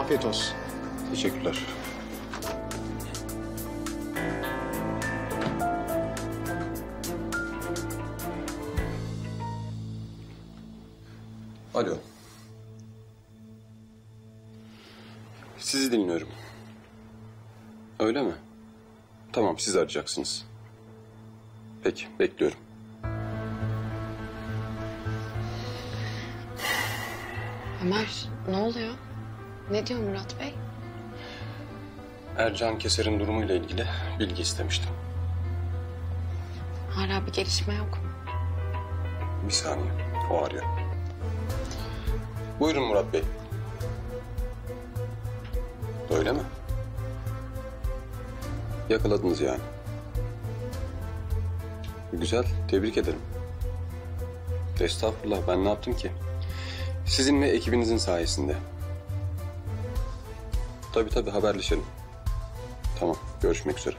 Afiyet olsun. Teşekkürler. Alo. Sizi dinliyorum. Öyle mi? Tamam, siz arayacaksınız. Peki, bekliyorum. Ömer, ne oluyor? Ne diyor Murat Bey? Ercan Keser'in durumuyla ilgili bilgi istemiştim. Hala bir gelişme yok mu? Bir saniye, o arıyor. Buyurun Murat Bey. Öyle mi? Yakaladınız yani. Güzel, tebrik ederim. Estağfurullah, ben ne yaptım ki? Sizin ve ekibinizin sayesinde. Tabii haberleşelim. Tamam, görüşmek üzere.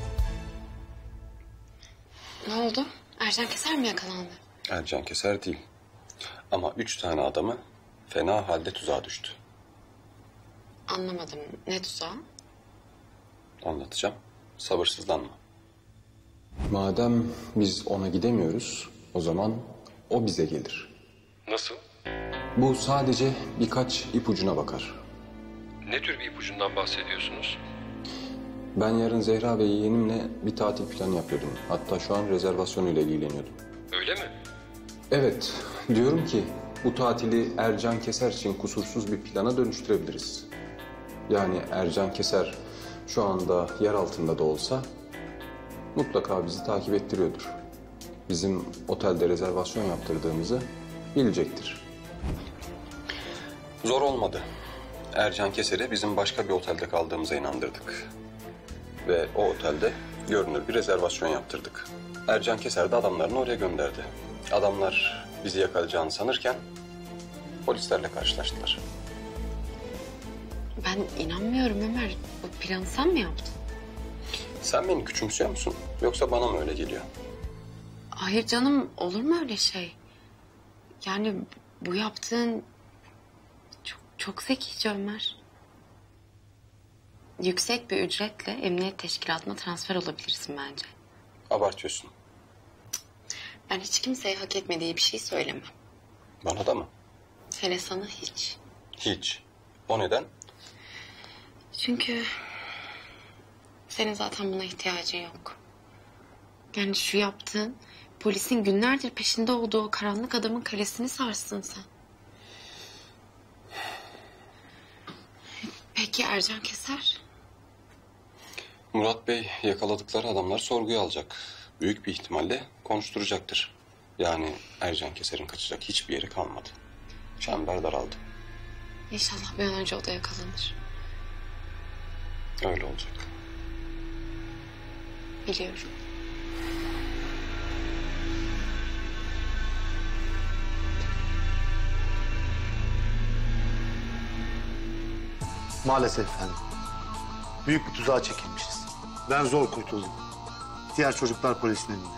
Ne oldu? Ercan Keser mi yakalandı? Ercan Keser değil. Ama 3 tane adamı fena halde tuzağa düştü. Anlamadım. Ne tuzağı? Anlatacağım. Sabırsızlanma. Madem biz ona gidemiyoruz, o zaman o bize gelir. Nasıl? Bu sadece birkaç ipucuna bakar. Ne tür bir ipucundan bahsediyorsunuz? Ben yarın Zehra ve yeğenimle bir tatil planı yapıyordum. Hatta şu an rezervasyonuyla ilgileniyordum. Öyle mi? Evet, diyorum ki bu tatili Ercan Keser için kusursuz bir plana dönüştürebiliriz. Yani Ercan Keser şu anda yer altında da olsa mutlaka bizi takip ettiriyordur. Bizim otelde rezervasyon yaptırdığımızı bilecektir. Zor olmadı. Ercan Keser'i bizim başka bir otelde kaldığımıza inandırdık. Ve o otelde görünür bir rezervasyon yaptırdık. Ercan Keser de adamlarını oraya gönderdi. Adamlar bizi yakalayacağını sanırken polislerle karşılaştılar. Ben inanmıyorum Ömer. Bu planı sen mi yaptın? Sen beni küçümsüyor musun? Yoksa bana mı öyle geliyor? Hayır canım, olur mu öyle şey? Yani bu yaptığın çok zekice Ömer. Yüksek bir ücretle emniyet teşkilatına transfer olabilirsin bence. Abartıyorsun. Ben hiç kimseye hak etmediği bir şey söylemem. Bana da mı? Hele sana hiç. Hiç. O neden? Çünkü senin zaten buna ihtiyacın yok. Yani şu yaptığın polisin günlerdir peşinde olduğu o karanlık adamın kalesini sarsın sen. Peki Ercan Keser? Murat Bey yakaladıkları adamlar sorguya alacak. Büyük bir ihtimalle konuşturacaktır. Yani Ercan Keser'in kaçacak hiçbir yeri kalmadı. Çember daraldı. İnşallah bir an önce o da yakalanır. Öyle olacak. Biliyorum. Maalesef efendim. Büyük bir tuzağa çekilmişiz. Ben zor kurtuldum. Diğer çocuklar polisin elinde.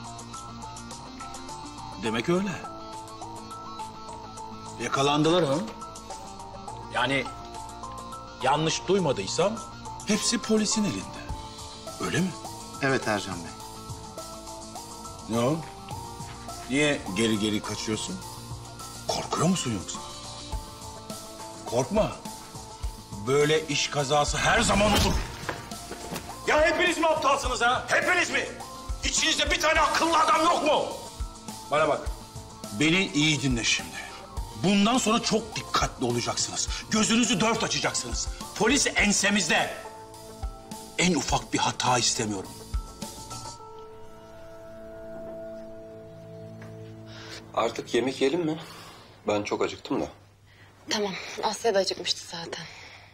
Demek öyle. Yakalandılar ha? Yani yanlış duymadıysam hepsi polisin elinde. Öyle mi? Evet Ercan Bey. Ne o? Niye geri geri kaçıyorsun? Korkuyor musun yoksa? Korkma. Böyle iş kazası her zaman olur. Ya hepiniz mi aptalsınız ha? Hepiniz mi? İçinizde bir tane akıllı adam yok mu? Bana bak. Beni iyi dinle şimdi. Bundan sonra çok dikkatli olacaksınız. Gözünüzü dört açacaksınız. Polis ensemizde. En ufak bir hata istemiyorum. Artık yemek yiyelim mi? Ben çok acıktım da. Tamam, Asya da acıkmıştı zaten.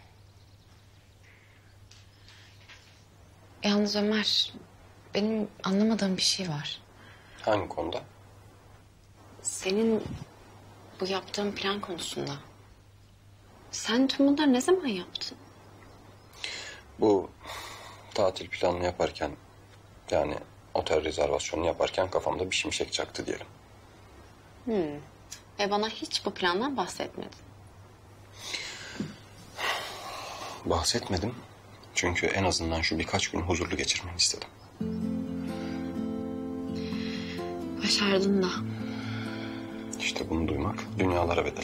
Yalnız Ömer, benim anlamadığım bir şey var. Hangi konuda? Senin bu yaptığın plan konusunda. Sen tüm bunları ne zaman yaptın? Bu tatil planını yaparken, yani otel rezervasyonunu yaparken kafamda bir şimşek çaktı diyelim. Ve bana hiç bu plandan bahsetmedin. bahsetmedim. Çünkü en azından şu birkaç gün huzurlu geçirmeni istedim. Başardın da. İşte bunu duymak dünyalara bedel.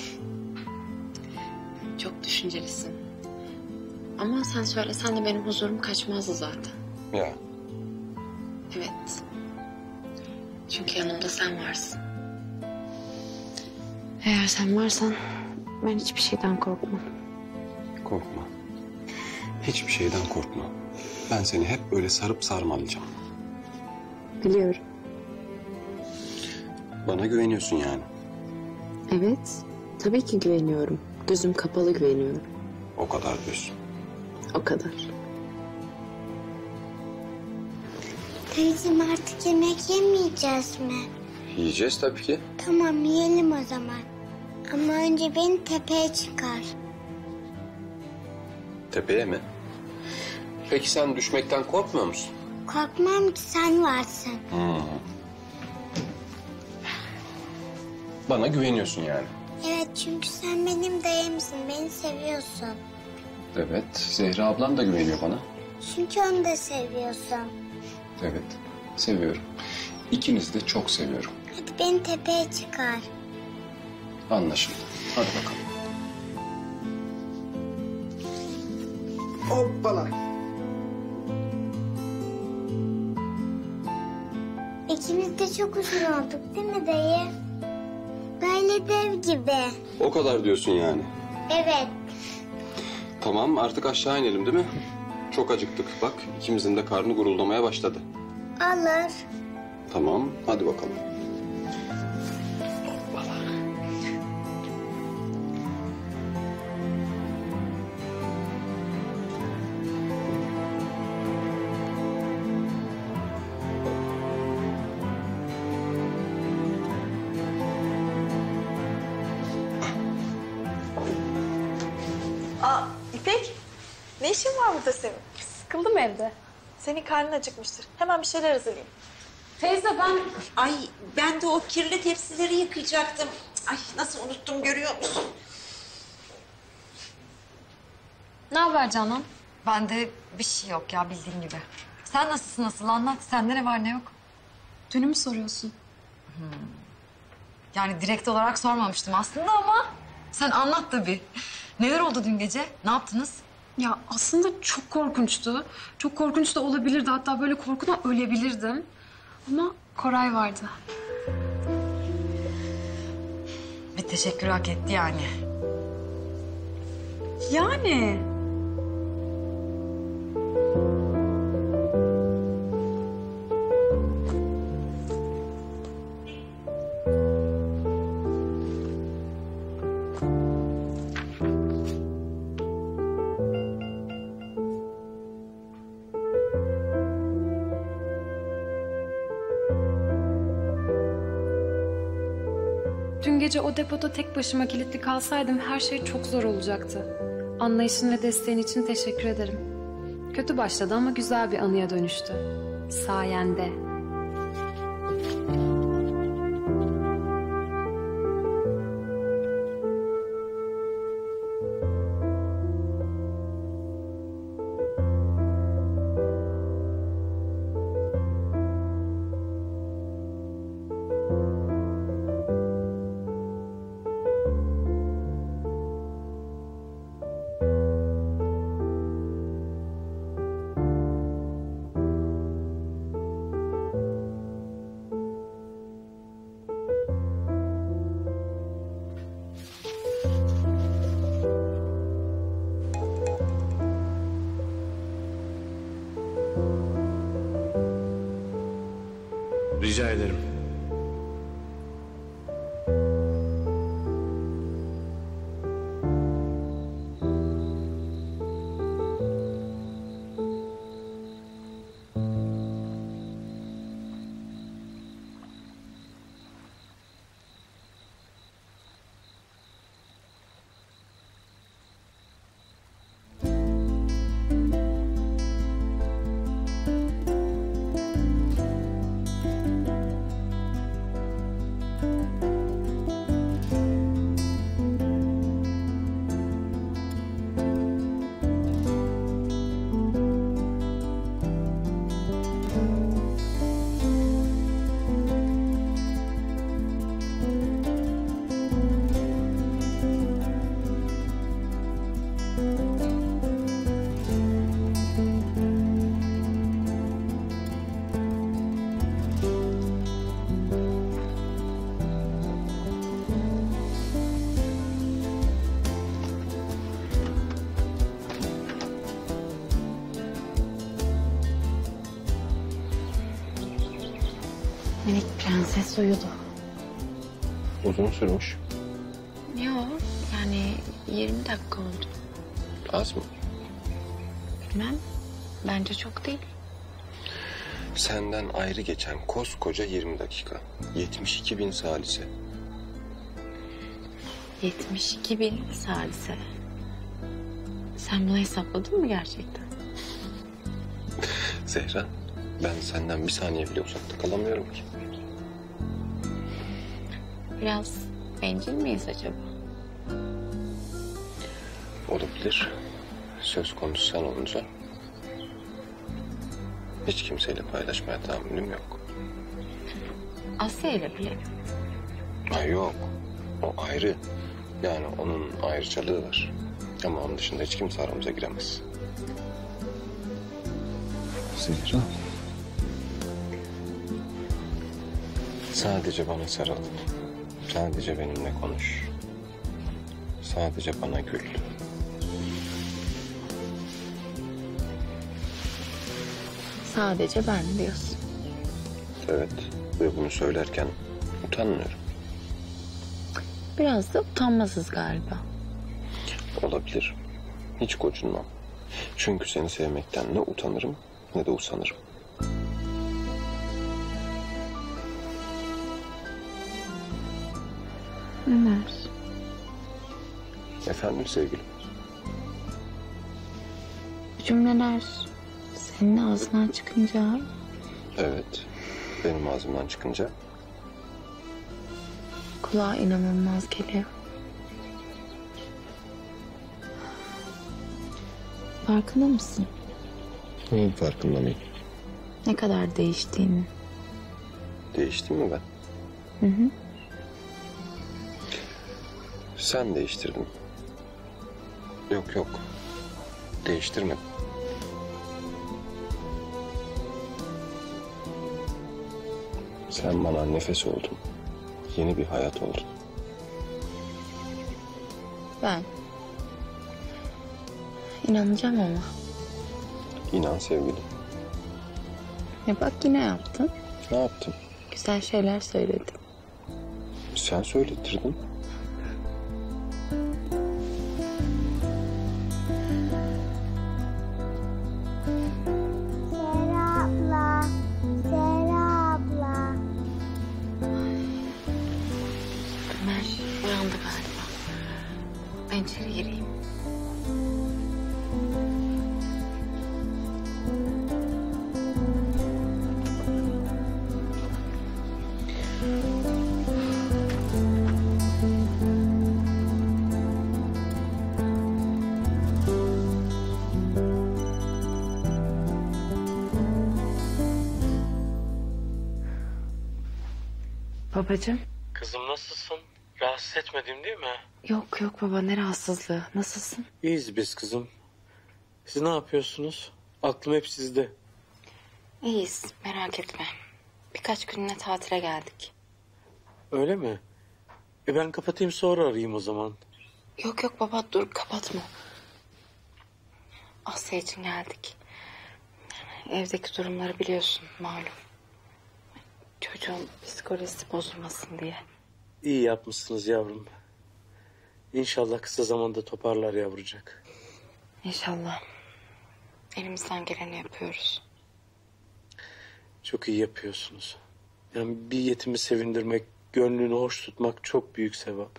Çok düşüncelisin. Ama sen söylesen de benim huzurum kaçmazdı zaten. Ya Evet. Çünkü yanımda sen varsın. Eğer sen varsan ben hiçbir şeyden korkmam. korkma. Hiçbir şeyden korkma. Ben seni hep böyle sarıp sarmalayacağım. Biliyorum. Bana güveniyorsun yani. Evet. Tabii ki güveniyorum. Gözüm kapalı güveniyorum. O kadar diyorsun. O kadar. Teyzem artık yemek yemeyeceğiz mi? Yiyeceğiz tabii ki. Tamam yiyelim o zaman. Ama önce beni tepeye çıkar. Tepeye mi? Peki sen düşmekten korkmuyor musun? Korkmam ki sen varsın. Bana güveniyorsun yani. Evet çünkü sen benim dayımsın. Beni seviyorsun. Evet, Zehra ablam da güveniyor bana. Çünkü onu da seviyorsun. Evet, seviyorum. İkinizi de çok seviyorum. Hadi beni tepeye çıkar. Anlaşıldı. Hadi bakalım. Hoppala. İkimiz de çok uzun olduk değil mi dayı? Böyle dev gibi. O kadar diyorsun yani. Evet. Tamam, artık aşağı inelim değil mi? Çok acıktık. Bak, ikimizin de karnı guruldamaya başladı. Olur. Tamam, hadi bakalım. Aa, İpek, ne işin var burada senin? Sıkıldım evde. Senin karnın acıkmıştır. Hemen bir şeyler hazırlayayım. Teyze ben... Ay ben de o kirli tepsileri yıkayacaktım. Ay nasıl unuttum görüyor musun? Ne haber Canan? Bende bir şey yok ya bildiğin gibi. Sen nasılsın asıl anlat. Sende ne var ne yok? Dünü mü soruyorsun? Yani direkt olarak sormamıştım aslında ama sen anlat tabii. Neler oldu dün gece? Ne yaptınız? Ya aslında çok korkunçtu. Çok korkunç da olabilirdi. Hatta böyle korkudan ölebilirdim. Ama Koray vardı. Bir teşekkür hak etti yani. Yani. Dün gece o depoda tek başıma kilitli kalsaydım her şey çok zor olacaktı. Anlayışın ve desteğin için teşekkür ederim. Kötü başladı ama güzel bir anıya dönüştü. Sayende. Rica ederim. Minik prenses uyudu. Uzun sürmüş. Yok yani 20 dakika oldu. Az mı? Bilmem. Bence çok değil. Senden ayrı geçen koskoca 20 dakika. 72.000 salise. 72.000 salise. Sen bunu hesapladın mı gerçekten? Zehra, ben senden bir saniye bile uzakta kalamıyorum ki. Biraz bencil miyiz acaba? Olabilir. Söz konusu sen olunca hiç kimseyle paylaşmaya tahammülüm yok. Asya ile bile. Ay yok. O ayrı. Yani onun ayrıcalığı var. Ama onun dışında hiç kimse aramıza giremez. Zehra. Sadece bana sarıl. Sadece benimle konuş. Sadece bana gül. Sadece ben diyorsun. Evet. Ve bunu söylerken utanmıyorum. Biraz da utanmazız galiba. Olabilir. Hiç gocunmam. Çünkü seni sevmekten ne utanırım ne de usanırım. Ömer. Efendim sevgilim. Bu cümleler senin ağzından çıkınca Evet. Benim ağzımdan çıkınca kulağa inanılmaz geliyor. Farkında mısın? farkında mıyım? Ne kadar değiştiğini. Değiştim mi ben? Hı hı. Sen değiştirdin. Yok. Değiştirmedim. Sen bana nefes oldun. Yeni bir hayat oldun. Ben. İnanacağım ama. İnan sevgilim. Ya bak yine yaptın. Ne yaptım? Güzel şeyler söyledin. Sen söylettirdin. Zehra abla. Zehra abla. Ömer uyandı galiba. Ben içeri gireyim. Babacığım. Kızım nasılsın? Rahatsız etmedim değil mi? Yok baba ne rahatsızlığı. Nasılsın? İyiyiz biz kızım. Siz ne yapıyorsunuz? Aklım hep sizde. İyiyiz merak etme. Birkaç gününe tatile geldik. Öyle mi? Ben kapatayım sonra arayayım o zaman. Yok baba dur kapatma. Asya için geldik. Evdeki durumları biliyorsun malum. Çocuğun psikolojisi bozulmasın diye. İyi yapmışsınız yavrum. İnşallah kısa zamanda toparlar yavrucak. İnşallah. Elimizden geleni yapıyoruz. Çok iyi yapıyorsunuz. Yani bir yetimi sevindirmek, gönlünü hoş tutmak çok büyük sevap.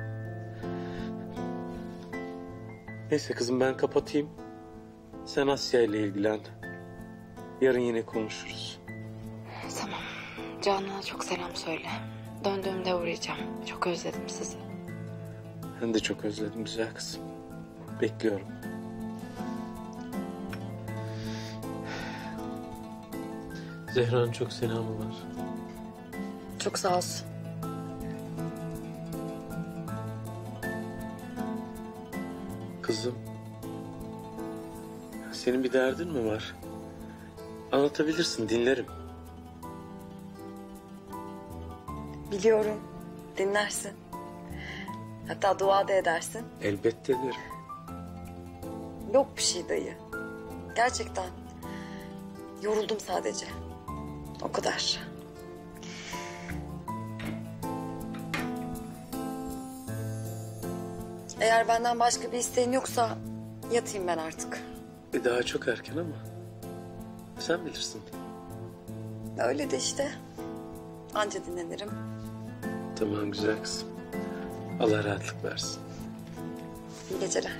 Neyse kızım ben kapatayım. Sen Asya ile ilgilen. Yarın yine konuşuruz. Tamam. Canan'a çok selam söyle. Döndüğümde uğrayacağım. Çok özledim sizi. Ben de çok özledim güzel kızım. Bekliyorum. Zehra'nın çok selamı var. Çok sağ olsun. Kızım. Senin bir derdin mi var? Anlatabilirsin, dinlerim. Biliyorum. Dinlersin. Hatta dua da edersin. Elbette ederim. Yok bir şey dayı. Gerçekten. Yoruldum sadece. O kadar. Eğer benden başka bir isteğin yoksa yatayım ben artık. Daha çok erken ama sen bilirsin. Öyle de işte. Anca dinlenirim. Tamam güzel kızım. Allah rahatlık versin. İyi geceler.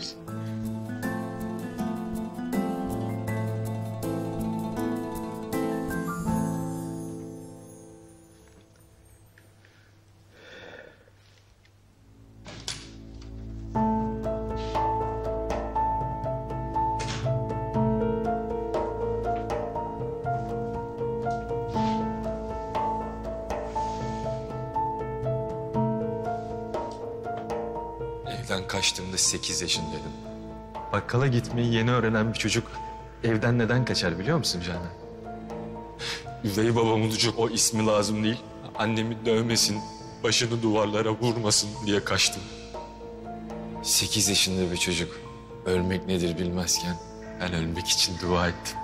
Evden kaçtığımda 8 yaşındaydım. Bakkala gitmeyi yeni öğrenen bir çocuk evden neden kaçar biliyor musun Canan? Üvey babam olacak, o ismi lazım değil. Annemi dövmesin, başını duvarlara vurmasın diye kaçtım. 8 yaşında bir çocuk ölmek nedir bilmezken ben ölmek için dua ettim.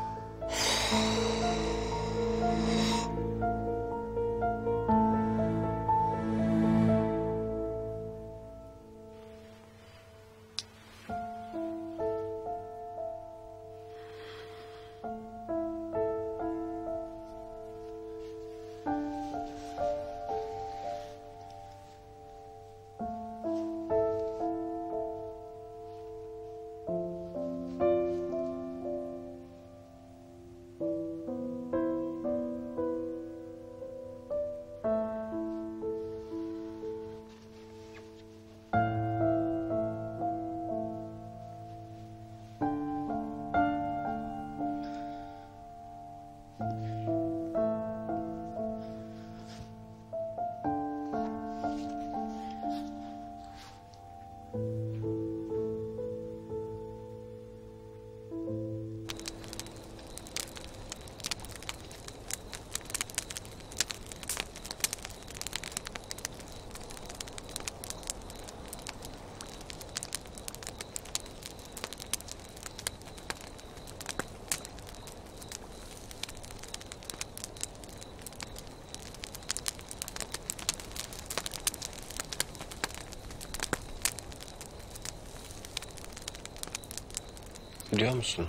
Biliyor musun?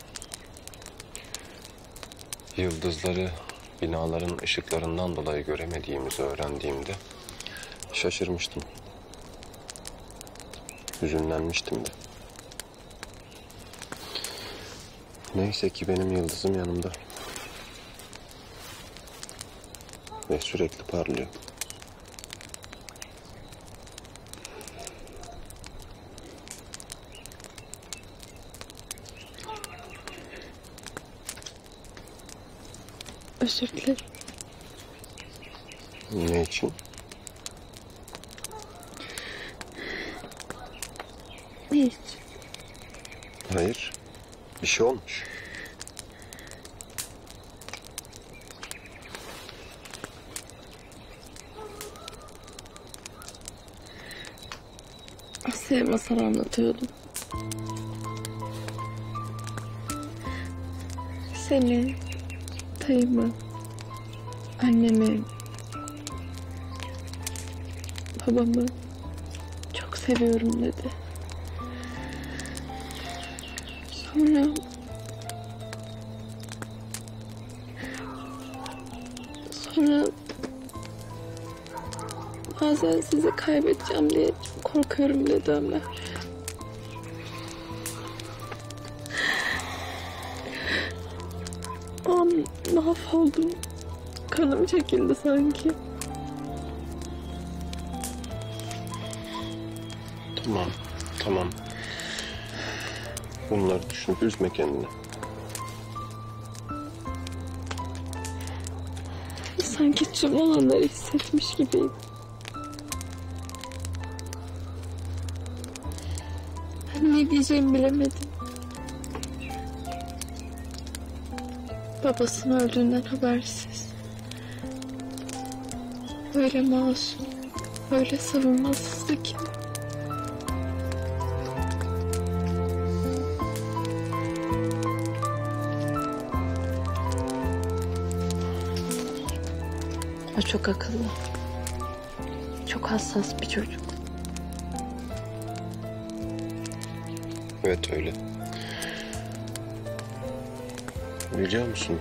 Yıldızları binaların ışıklarından dolayı göremediğimizi öğrendiğimde şaşırmıştım. Hüzünlenmiştim de. Neyse ki benim yıldızım yanımda. Ve sürekli parlıyor. Özür dilerim. Ne için? Hiç. Hayır. Bir şey olmuş. Asya'ya masal anlatıyordum. Seni, dayımı, annemi, babamı çok seviyorum dedi. Sonra bazen sizi kaybedeceğim diye çok korkuyorum dedi Ömer. O an mahvoldum. Kanım çekildi sanki. Tamam. Bunları düşünüp üzme kendini. Sanki tüm olanları hissetmiş gibiyim. Ben ne diyeceğimi bilemedim. Babasının öldüğünden habersiz. Öyle masum, öyle savunmasızdı ki. O çok akıllı, çok hassas bir çocuk. Evet öyle. Biliyor musun?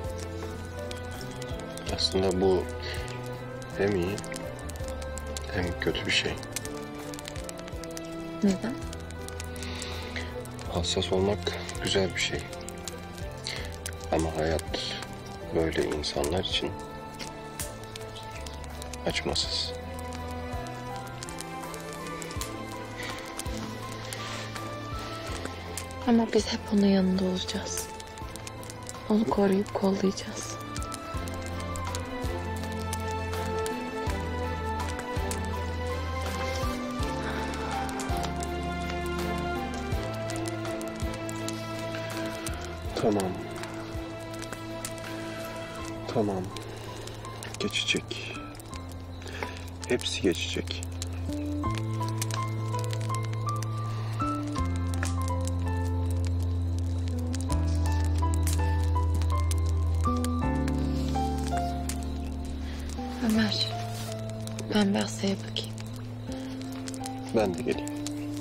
Aslında bu hem iyi hem kötü bir şey. Neden? Hassas olmak güzel bir şey. Ama hayat böyle insanlar için acımasız. Ama biz hep onun yanında olacağız. Onu koruyup kollayacağız. Tamam. Tamam. Geçecek. Hepsi geçecek. Ömer, ben bir Asya'ya bakayım. Ben de geleyim.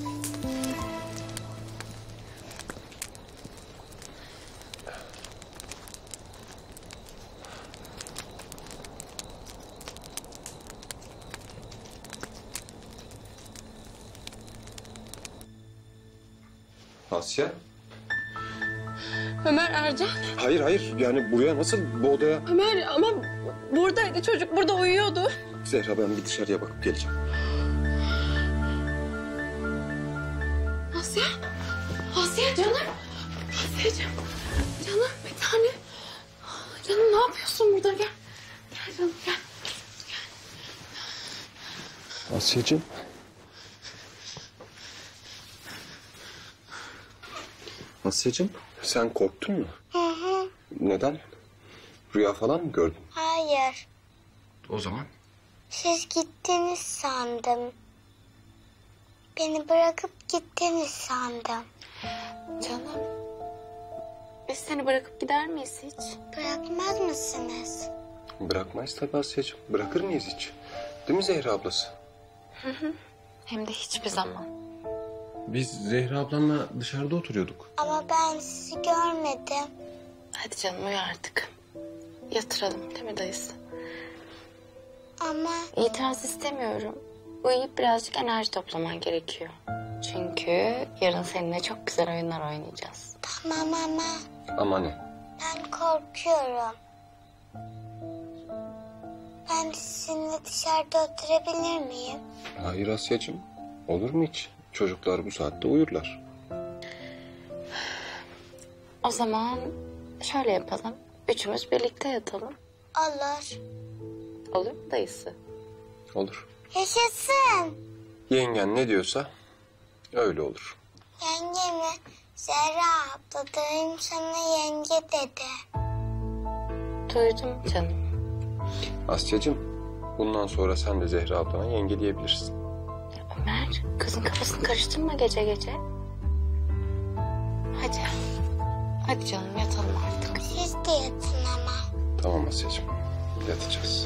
Asya? Ömer, Ercan. Hayır. Yani buraya nasıl, bu odaya? Ömer ama buradaydı çocuk, burada uyuyordu. Zehra, ben bir dışarıya bakıp geleceğim. Asya, Asya canım. Asya'cığım, canım bir tane. Canım ne yapıyorsun burada? Gel, gel canım gel. Asya'cığım. Asya'cığım, sen korktun mu? Hı. Neden? Rüya falan mı gördün? Hayır. O zaman? Siz gittiniz sandım. Beni bırakıp gittiniz sandım. Canım, biz seni bırakıp gider miyiz hiç? Bırakmaz mısınız? Bırakmayız tabii Asya'cığım. Bırakır mıyız hiç? Değil mi Zehra ablası? Hem de hiçbir zaman. Biz Zehra ablanla dışarıda oturuyorduk. Ama ben sizi görmedim. Hadi canım uyu artık. Yatıralım değil mi dayısı? Ama İtiraz istemiyorum. Uyuyup birazcık enerji toplaman gerekiyor. Çünkü yarın seninle çok güzel oyunlar oynayacağız. tamam ama Ama ne? ben korkuyorum. Ben de sizinle dışarıda oturabilir miyim? Hayır Asya'cığım. Olur mu hiç? Çocuklar bu saatte uyurlar. O zaman şöyle yapalım. Üçümüz birlikte yatalım. Olur. Olur mu dayısı? Olur. Yaşasın. Yengen ne diyorsa öyle olur. Yenge mi? Zehra abla dayım sana yenge dedi. Duydum canım. Asya'cığım, bundan sonra sen de Zehra ablana yenge diyebilirsin. Ömer, kızın kafasını karıştırma gece gece. Hadi. Hadi canım yatalım artık. Siz de yatın ama. Tamam Asya'cığım, yatacağız.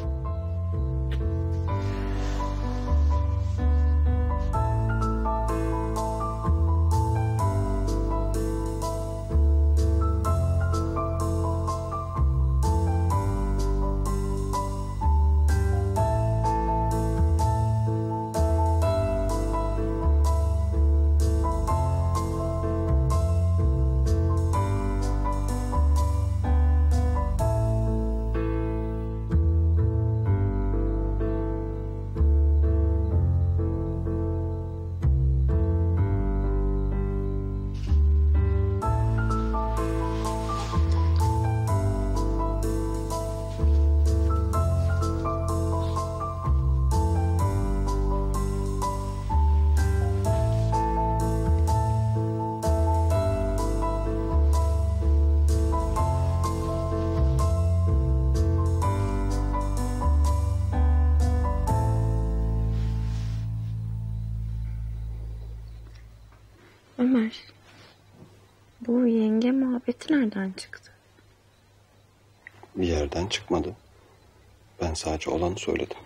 Ömer, bu yenge muhabbeti nereden çıktı? Bir yerden çıkmadı. Ben sadece olanı söyledim.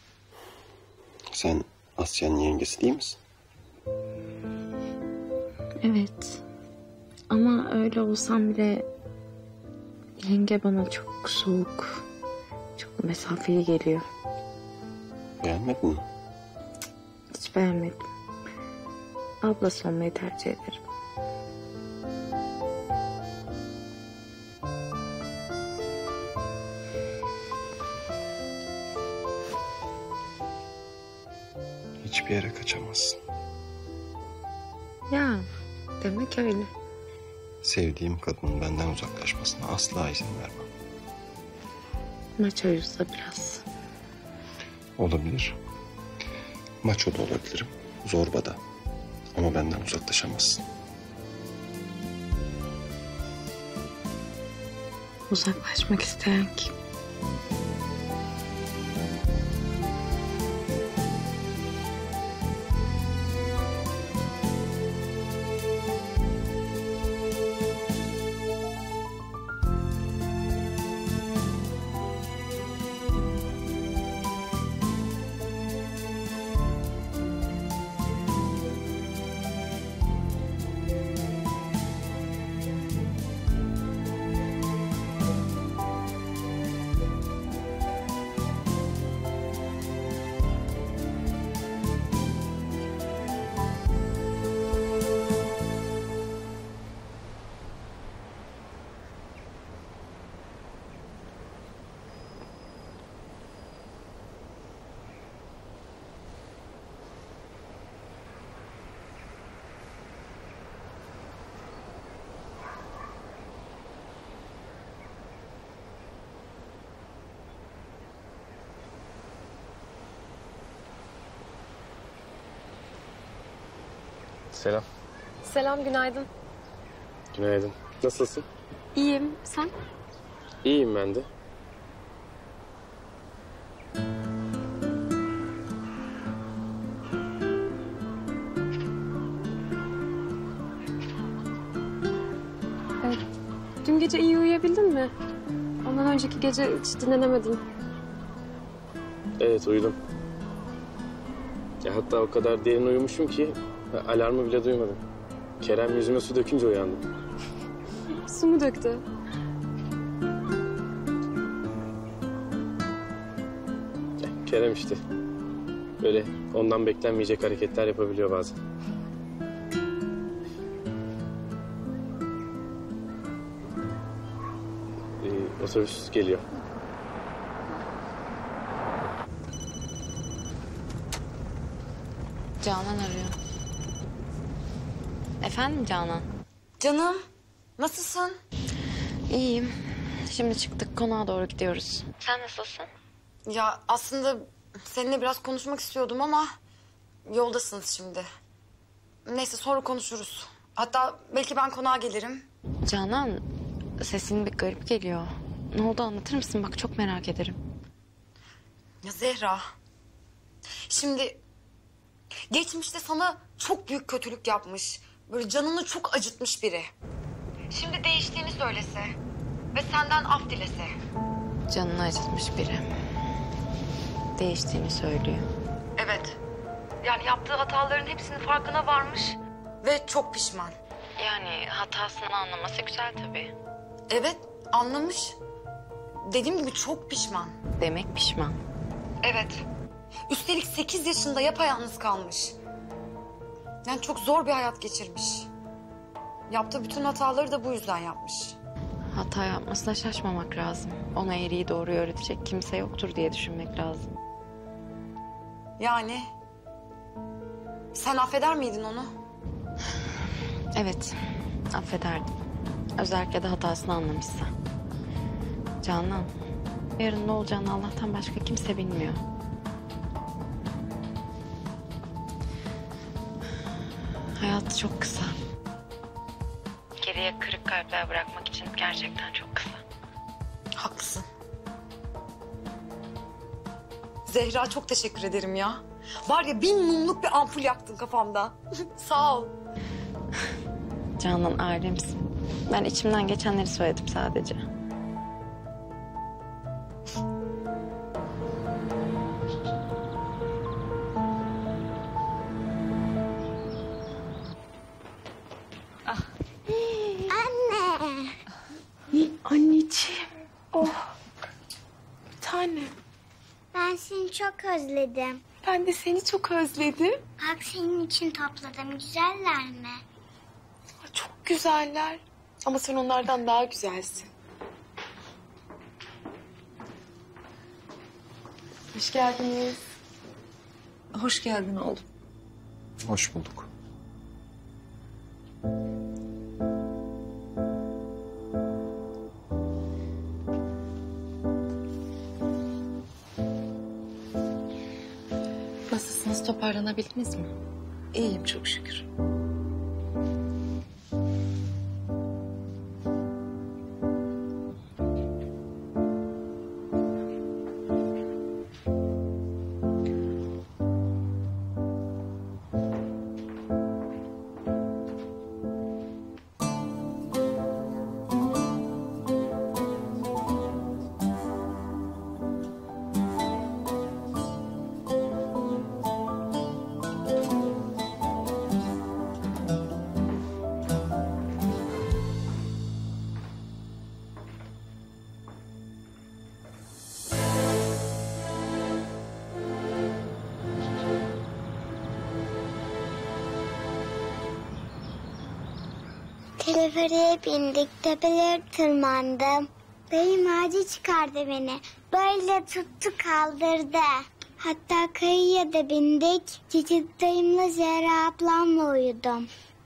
Sen Asya'nın yengesi değil misin? Evet. Ama öyle olsam bile yenge bana çok soğuk, çok mesafeli geliyor. Beğenmedin mi? Hiç beğenmedim. Ablası olmayı tercih ederim. Hiçbir yere kaçamazsın. Ya demek öyle. Sevdiğim kadının benden uzaklaşmasına asla izin vermem. Maçoyuz da biraz. Olabilir. Maço da olabilirim. Zorba da. Ama benden uzaklaşamazsın. Uzaklaşmak isteyen kim? Selam. Selam, günaydın. Günaydın. Nasılsın? İyiyim, sen? İyiyim ben de. Dün gece iyi uyuyabildin mi? Ondan önceki gece hiç dinlenemedim. Evet, uyudum. Ya hatta o kadar derin uyumuşum ki alarmı bile duymadım. Kerem yüzüme su dökünce uyandım. Su mu döktü? Ya, Kerem işte. Böyle ondan beklenmeyecek hareketler yapabiliyor bazen. Otobüs geliyor. Canan arıyor. Efendim Canan? Canım, nasılsın? İyiyim. Şimdi çıktık, konağa doğru gidiyoruz. Sen nasılsın? Ya aslında seninle biraz konuşmak istiyordum ama yoldasınız şimdi. Neyse sonra konuşuruz. Hatta belki ben konağa gelirim. Canan, sesin bir garip geliyor. Ne oldu, anlatır mısın? Bak çok merak ederim. Ya Zehra, şimdi geçmişte sana çok büyük kötülük yapmış. Böyle canını çok acıtmış biri. Şimdi değiştiğini söylese ve senden af dilese. Canını acıtmış biri. Değiştiğini söylüyor. Evet. Yani yaptığı hataların hepsinin farkına varmış ve çok pişman. Yani hatasını anlaması güzel tabii. Evet, anlamış. Dediğim gibi çok pişman. Demek pişman. Evet. Üstelik 8 yaşında yapayalnız kalmış. Yani çok zor bir hayat geçirmiş. Yaptığı bütün hataları da bu yüzden yapmış. Hata yapmasına şaşmamak lazım. Ona eğriyi doğruyu öğretecek kimse yoktur diye düşünmek lazım. Yani sen affeder miydin onu? Evet, affederdim. Özellikle de hatasını anlamışsa. Canan, yarın ne olacağını Allah'tan başka kimse bilmiyor. Hayat çok kısa. Geriye kırık kalpler bırakmak için gerçekten çok kısa. Haklısın. Zehra çok teşekkür ederim ya. Var ya 1000 mumluk bir ampul yaktın kafamda. Sağ ol. Canan alemsin. Ben içimden geçenleri söyledim sadece. çok özledim. Ben de seni çok özledim. Bak senin için topladım. Güzeller mi? Çok güzeller. Ama sen onlardan daha güzelsin. Hoş geldiniz. Hoş geldin oğlum. Hoş bulduk. Nasılsınız? Toparlanabildiniz mi? İyiyim çok şükür. Teleferiğe bindik, tepelere tırmandım. Dayım ağacı çıkardı beni. Böyle tuttu kaldırdı. Hatta kayıya da bindik. Cicik dayımla Zehra ablamla uyudum.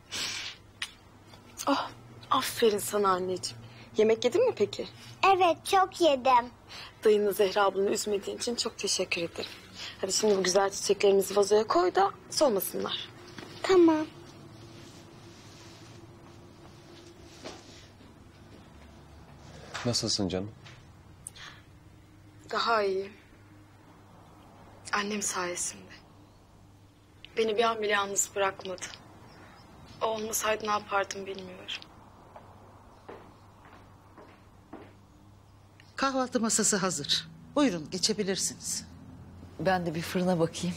Oh, aferin sana anneciğim. Yemek yedin mi peki? Evet çok yedim. Dayınla Zehra ablanı üzmediğin için çok teşekkür ederim. Hadi şimdi bu güzel çiçeklerimizi vazoya koy da solmasınlar. Tamam. Nasılsın canım? Daha iyi. Annem sayesinde. Beni bir an bile yalnız bırakmadı. O olmasaydı ne yapardım bilmiyorum. Kahvaltı masası hazır. Buyurun geçebilirsiniz. Ben de bir fırına bakayım.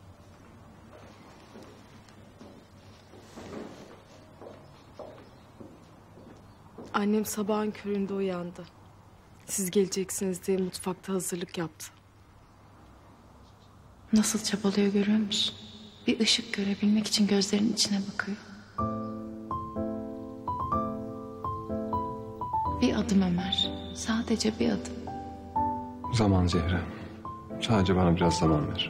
Annem sabahın köründe uyandı. Siz geleceksiniz diye mutfakta hazırlık yaptı. Nasıl çabalıyor görüyor musun? Bir ışık görebilmek için gözlerinin içine bakıyor. Bir adım Ömer. Sadece bir adım. Zaman Zehra. Sadece bana biraz zaman ver.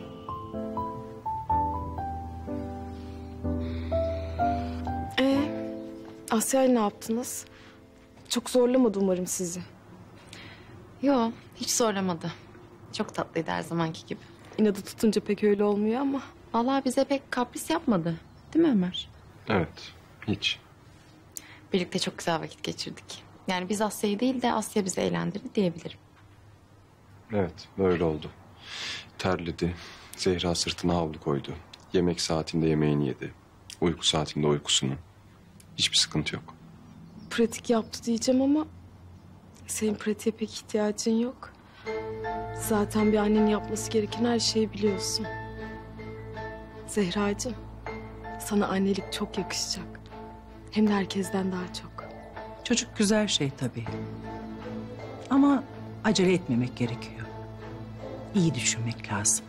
Asya'yla ne yaptınız? Çok zorlamadı umarım sizi. Yo, hiç zorlamadı. Çok tatlıydı her zamanki gibi. İnadı tutunca pek öyle olmuyor ama. Vallahi bize pek kapris yapmadı. Değil mi Ömer? Evet, hiç. Birlikte çok güzel vakit geçirdik. Yani biz Asya'yı değil de Asya bizi eğlendirdi diyebilirim. Evet, böyle oldu. Terledi. Zehra sırtına havlu koydu. Yemek saatinde yemeğini yedi. Uyku saatinde uykusunu. Hiçbir sıkıntı yok. Pratik yaptı diyeceğim ama... senin pratiğe pek ihtiyacın yok. Zaten bir annenin yapması gereken her şeyi biliyorsun. Zehracığım, sana annelik çok yakışacak. Hem de herkesten daha çok. Çocuk güzel şey tabii. Ama acele etmemek gerekiyor. İyi düşünmek lazım.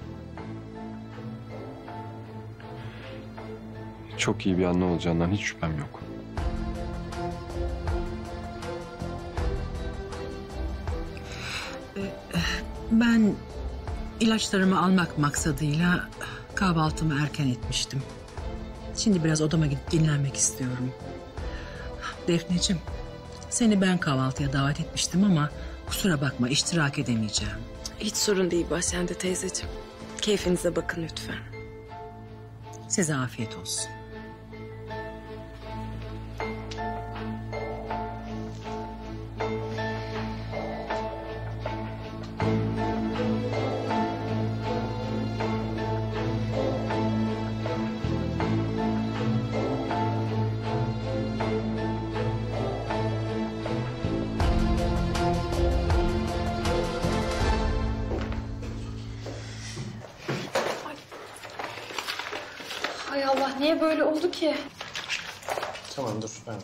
Çok iyi bir anne olacağından hiç şüphem yok. Ben ilaçlarımı almak maksadıyla kahvaltımı erken etmiştim. Şimdi biraz odama gidip dinlenmek istiyorum. Defneciğim, seni ben kahvaltıya davet etmiştim ama kusura bakma iştirak edemeyeceğim. Hiç sorun değil Bahçende teyzeciğim. Keyfinize bakın lütfen. Size afiyet olsun. Hay Allah niye böyle oldu ki? Tamam dur ben de.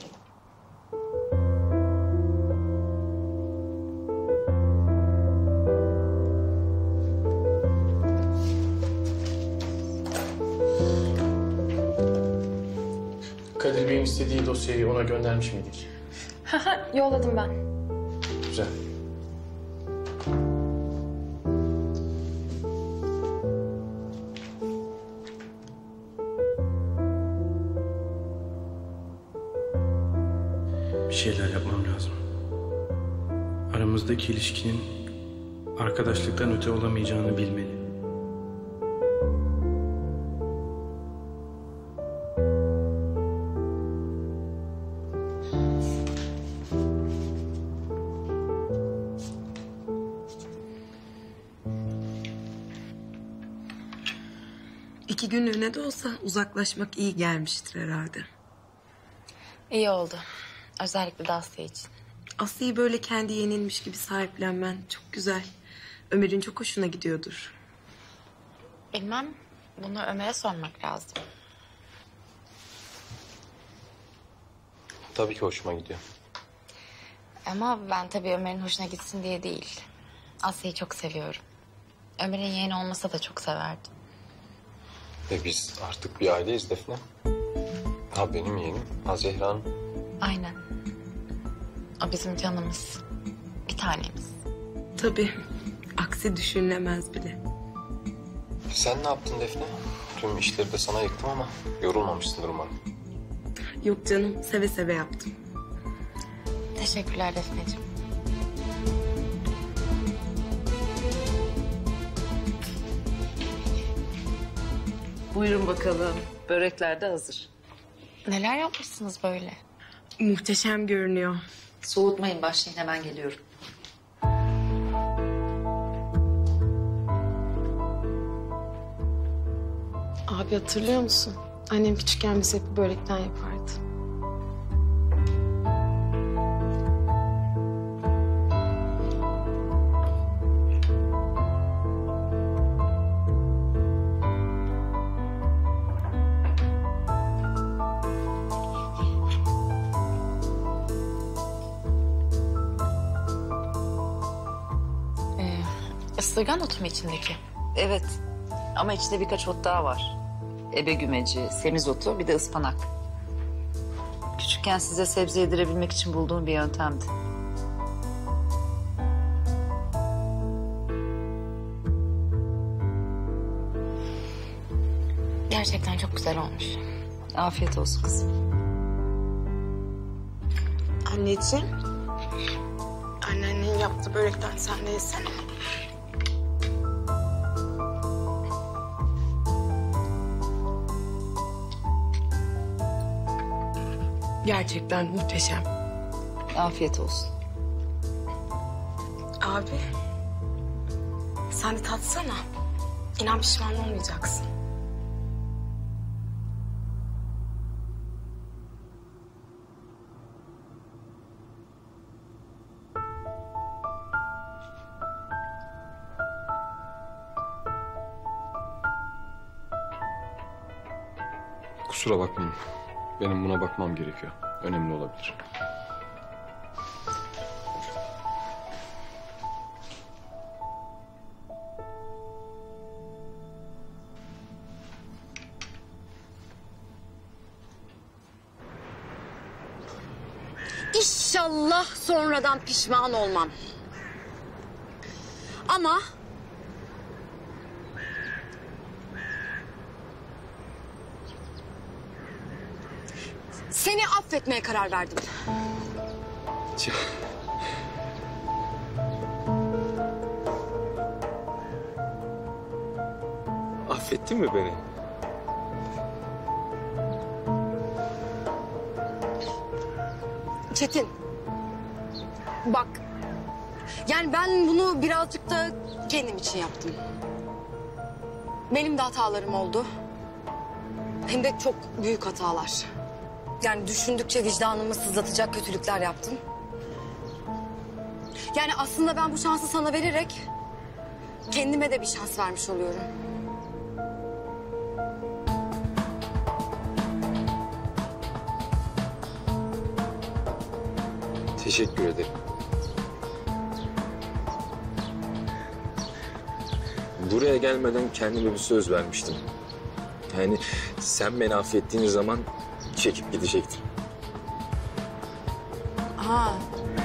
istediği dosyayı ona göndermiş miydik? Yolladım ben. Güzel. Bir şeyler yapmam lazım. Aramızdaki ilişkinin arkadaşlıktan öte olamayacağını bilmeli. İki günlüğüne de olsa uzaklaşmak iyi gelmiştir herhalde. İyi oldu. Özellikle de Asya için. Asya'yı böyle kendi yenilmiş gibi sahiplenmen çok güzel. Ömer'in çok hoşuna gidiyordur. Bilmem. Bunu Ömer'e sormak lazım. Tabii ki hoşuma gidiyor. Ama ben tabii Ömer'in hoşuna gitsin diye değil. Asya'yı çok seviyorum. Ömer'in yeğeni olmasa da çok severdim. Biz artık bir aileyiz Defne. Ha benim yeğenim, ha Zehra'nın. Aynen. O bizim canımız. Bir tanemiz. Tabii. Aksi düşünülemez bile. Sen ne yaptın Defne? Tüm işleri de sana yıktım ama yorulmamışsındır umarım. Yok canım, seve seve yaptım. Teşekkürler Defneciğim. Buyurun bakalım. Börekler de hazır. Neler yapmışsınız böyle? Muhteşem görünüyor. Soğutmayın, başlayın, hemen geliyorum. Abi hatırlıyor musun? Annem küçükken bize hep bu börekten yapardı. Isırgan otu mu içindeki? Evet. Ama içinde birkaç ot daha var. Ebe gümeci, semizotu, bir de ıspanak. Küçükken size sebze yedirebilmek için bulduğum bir yöntemdi. Gerçekten çok güzel olmuş. Afiyet olsun kızım. Anneciğim. Anneannenin yaptığı börekten sen de yesene. Gerçekten muhteşem. Afiyet olsun. Abi. Sen de tatsana. İnan pişman olmayacaksın. Kusura bakmayın. Benim buna bakmam gerekiyor. Önemli olabilir. İnşallah sonradan pişman olmam. Ama seni affetmeye karar verdim. Affettin mi beni? Çetin. Bak. Yani ben bunu birazcık da kendim için yaptım. Benim de hatalarım oldu. Hem de çok büyük hatalar. Yani düşündükçe vicdanımı sızlatacak kötülükler yaptım. Yani aslında ben bu şansı sana vererek kendime de bir şans vermiş oluyorum. Teşekkür ederim. Buraya gelmeden kendime bir söz vermiştim. Yani sen beni affettiğin zaman çekip gidecektim. Ha.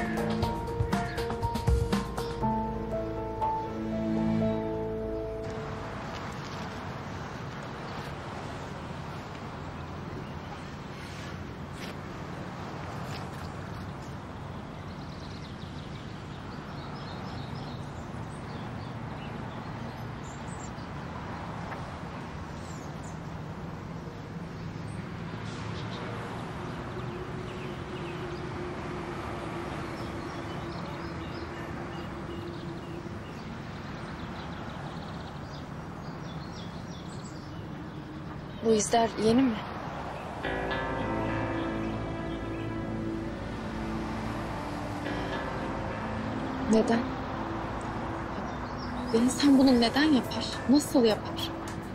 Bu izler yeni mi? Neden? Bir insan bunu neden yapar? Nasıl yapar?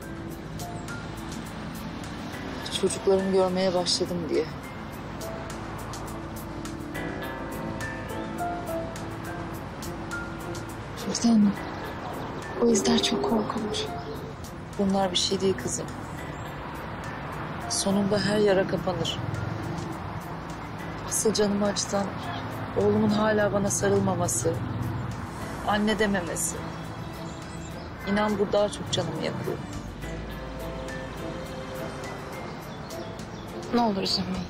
Çocuklarımı görmeye başladım diye. Sultanım, o izler çok korkunç. Bunlar bir şey değil kızım. Sonunda her yara kapanır. Asıl canımı acıtan oğlumun hala bana sarılmaması, anne dememesi. İnan bu daha çok canımı yakıyor. Ne olur üzülmeyin.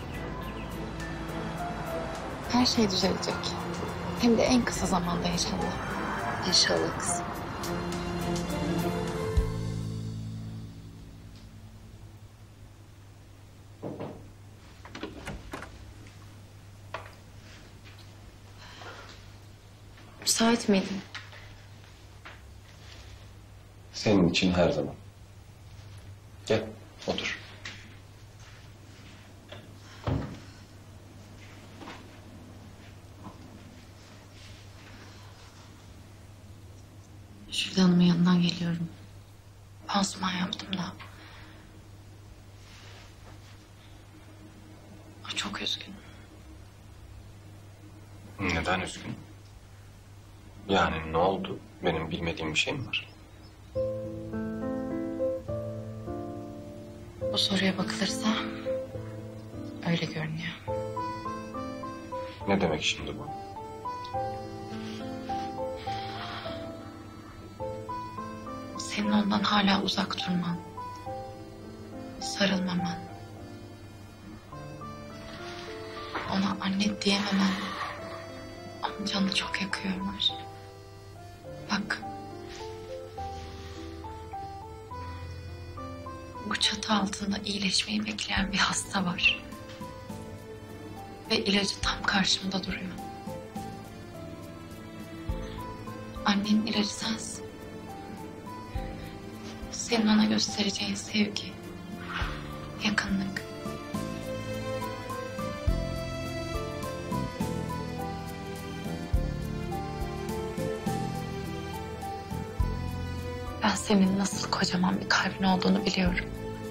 Her şey düzelecek. Hem de en kısa zamanda inşallah. İnşallah kızım. Müsait miydin? Senin için her zaman. Gel, otur. Jülide Hanım'ın yanından geliyorum. Pansuman yaptım da. Çok üzgünüm. Neden üzgün? Yani ne oldu? Benim bilmediğim bir şey mi var? Bu soruya bakılırsa öyle görünüyor. Ne demek şimdi bu? Senin ondan hala uzak durman, sarılmaman, ona anne diyememen onun canını çok yakıyor Ömer. Bak, bu çatı altında iyileşmeyi bekleyen bir hasta var. Ve ilacı tam karşımda duruyor. Annenin ilacı sensin. Senin ona göstereceğin sevgi, yakınlık. Ben senin nasıl kocaman bir kalbin olduğunu biliyorum.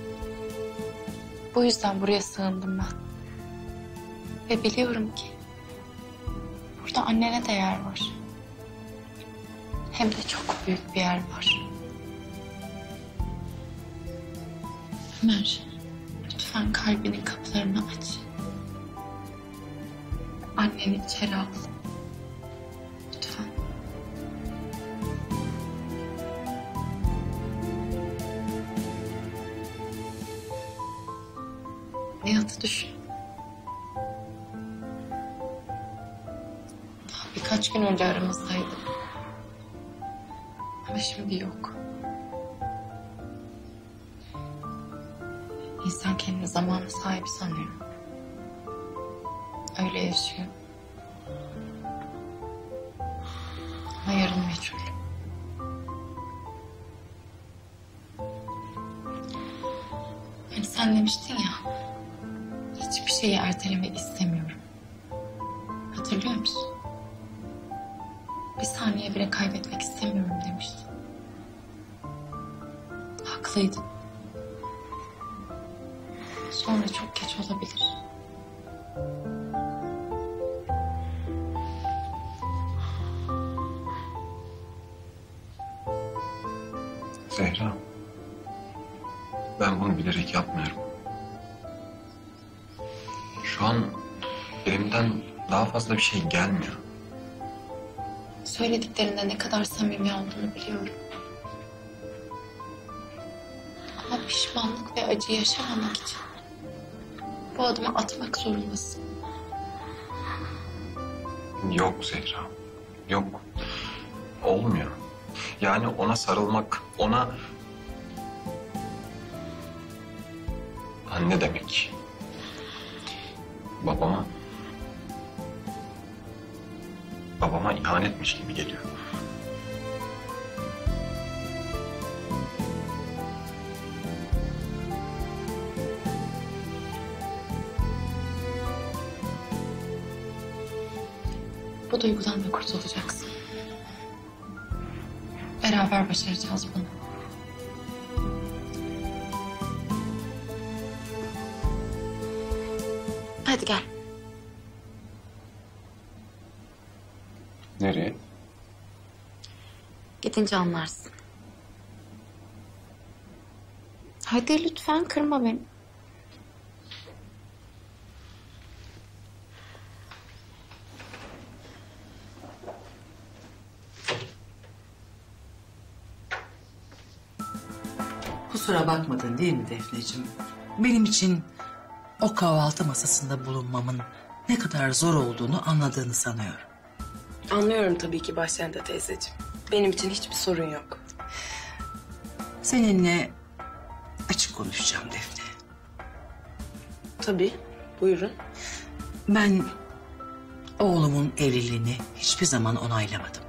Bu yüzden buraya sığındım ben. Ve biliyorum ki burada annene de yer var. Hem de çok büyük bir yer var. Ömer, lütfen kalbinin kapılarını aç. Anneni içeri al. Lütfen. Nihat'ı düşün. Daha birkaç gün önce aramızdaydı. Ama şimdi yok. İnsan kendini zamanı sahibi sanıyor. Öyle yaşıyor. Ama yarın meçhul. Hani sen demiştin ya, hiçbir şeyi ertelemek istemiyorum. Hatırlıyor musun? Bir saniye bile kaybetmek istemiyorum demiştin. Haklıydın. Sonra çok geç olabilir. Zehra, ben bunu bilerek yapmıyorum. Şu an elimden Daha fazla bir şey gelmiyor. Söylediklerinde ne kadar samimi olduğunu biliyorum. Ama pişmanlık ve acı yaşamamak için bu adımı atmak zorundasın. Yok Zehra, yok. Olmuyor. Yani ona sarılmak, ona... Anne demek. Babama ihanetmiş gibi geliyor. Bu duygudan da kurtulacaksın. Beraber başaracağız bunu. Hadi gel. Nereye? Gidince anlarsın. Hadi lütfen kırma beni. Kusura bakmadın değil mi Defneciğim? Benim için o kahvaltı masasında bulunmamın ne kadar zor olduğunu anladığını sanıyorum. Anlıyorum tabii ki Bahçende teyzeciğim. Benim için hiçbir sorun yok. Seninle açık konuşacağım Defne. Tabii, buyurun. Ben oğlumun evliliğini hiçbir zaman onaylamadım.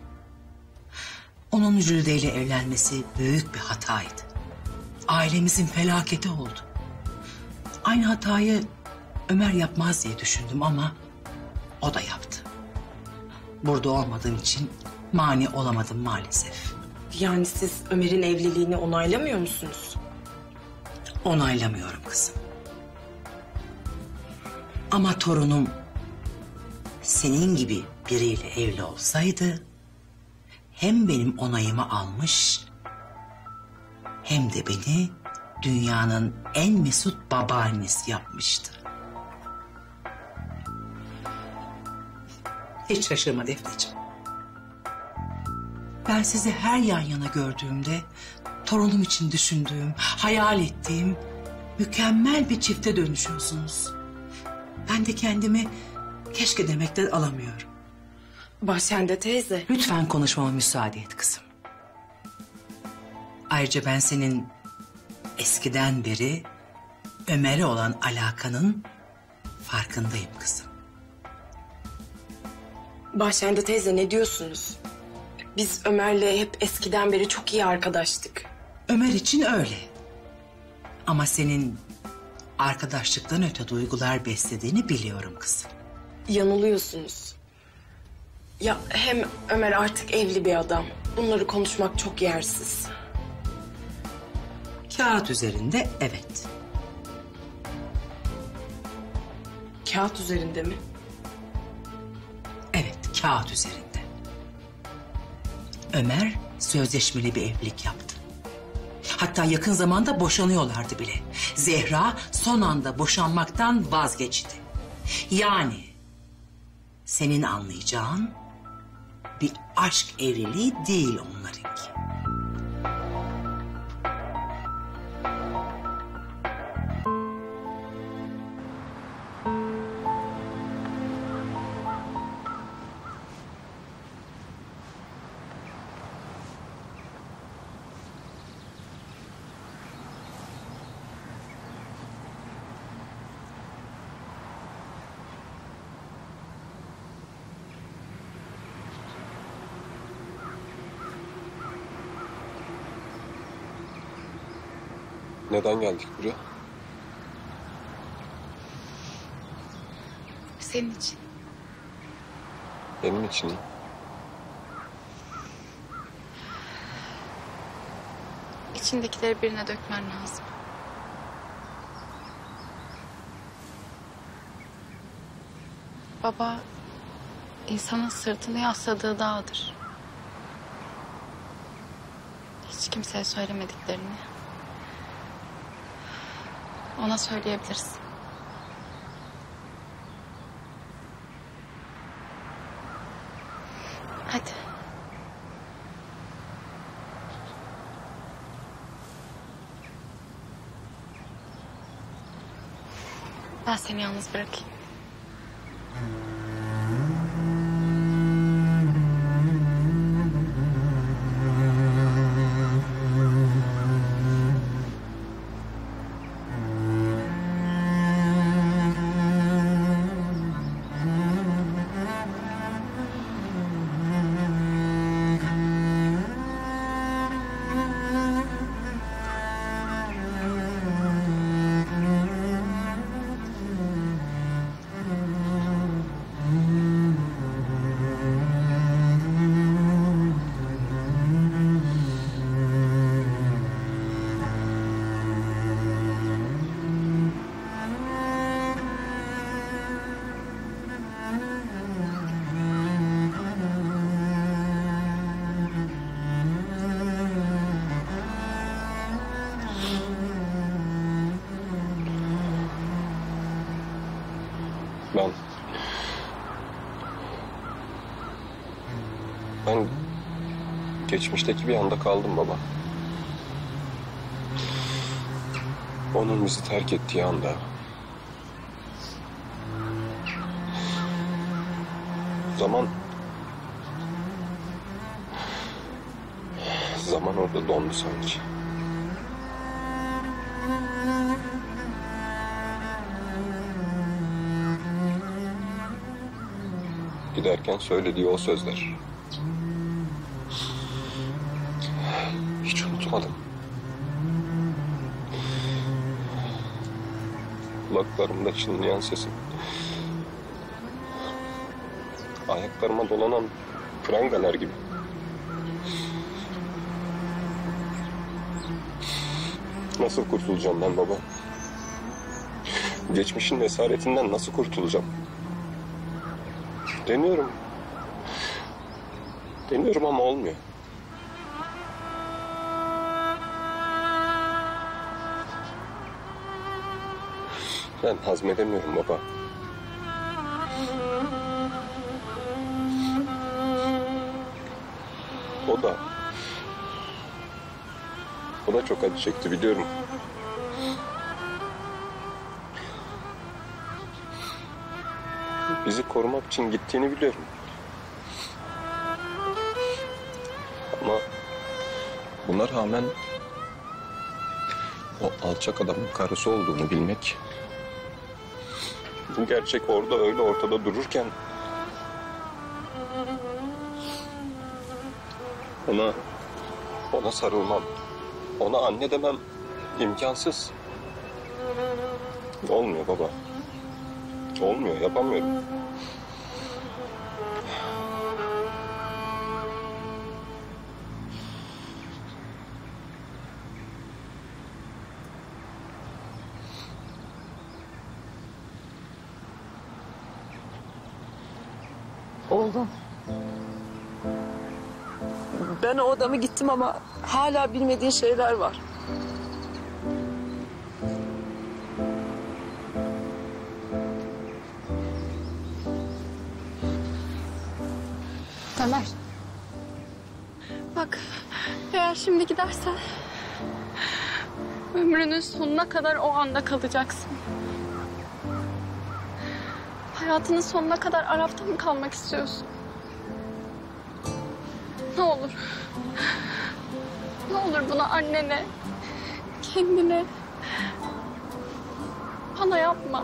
Onun Jülide ile evlenmesi büyük bir hataydı. Ailemizin felaketi oldu. Aynı hatayı Ömer yapmaz diye düşündüm ama o da yaptı. Burada olmadığım için mani olamadım maalesef. Yani siz Ömer'in evliliğini onaylamıyor musunuz? Onaylamıyorum kızım. Ama torunum senin gibi biriyle evli olsaydı hem benim onayımı almış hem de beni dünyanın en mesut babaannesi yapmıştı. Hiç şaşırma Defneciğim. Ben sizi her yan yana gördüğümde torunum için düşündüğüm, hayal ettiğim mükemmel bir çifte dönüşüyorsunuz. Ben de kendimi keşke demekten alamıyorum. Bahçende teyze. Lütfen konuşmama müsaade et kızım. Ayrıca ben senin eskiden beri Ömer'e olan alakanın farkındayım kızım. Bahçende teyze ne diyorsunuz? Biz Ömer'le hep eskiden beri çok iyi arkadaştık. Ömer için öyle. Ama senin arkadaşlıktan öte duygular beslediğini biliyorum kızım. Yanılıyorsunuz. Ya hem Ömer artık evli bir adam. Bunları konuşmak çok yersiz. Kağıt üzerinde evet. Kağıt üzerinde mi? Evet, kağıt üzerinde. Ömer sözleşmeli bir evlilik yaptı. Hatta yakın zamanda boşanıyorlardı bile. Zehra son anda boşanmaktan vazgeçti. Yani senin anlayacağın bir aşk evliliği değil onlarınki. Neden geldik buraya? Senin için. Benim için. İçindekileri birine dökmen lazım. Baba, insanın sırtını yasladığı dağdır. Hiç kimseye söylemediklerini ona söyleyebilirsin. Hadi. Ben seni yalnız bırakayım. Ben geçmişteki bir anda kaldım baba. Onun bizi terk ettiği anda. Zaman orada dondu sanki. Giderken söylediği o sözler. Hiç unutmadım. Kulaklarımda çınlayan sesim. Ayaklarıma dolanan prangalar gibi. Nasıl kurtulacağım ben baba? Geçmişin esaretinden nasıl kurtulacağım? Deniyorum. Deniyorum ama olmuyor. Ben hazmedemiyorum baba. O da çok acı çekti biliyorum. Bizi korumak için gittiğini biliyorum. Ama buna rağmen o alçak adamın karısı olduğunu bilmek, bu gerçek orada öyle ortada dururken ona sarılmam, ona anne demem imkansız. Olmuyor baba. Olmuyor, yapamıyorum. Oğlum. Ben o odama gittim ama hala bilmediğin şeyler var. Tamer. Bak, eğer şimdi gidersen ömrünün sonuna kadar o anda kalacaksın. Hayatının sonuna kadar Araf'ta mı kalmak istiyorsun? Ne olur. Ne olur bunu annene, kendine, bana yapma.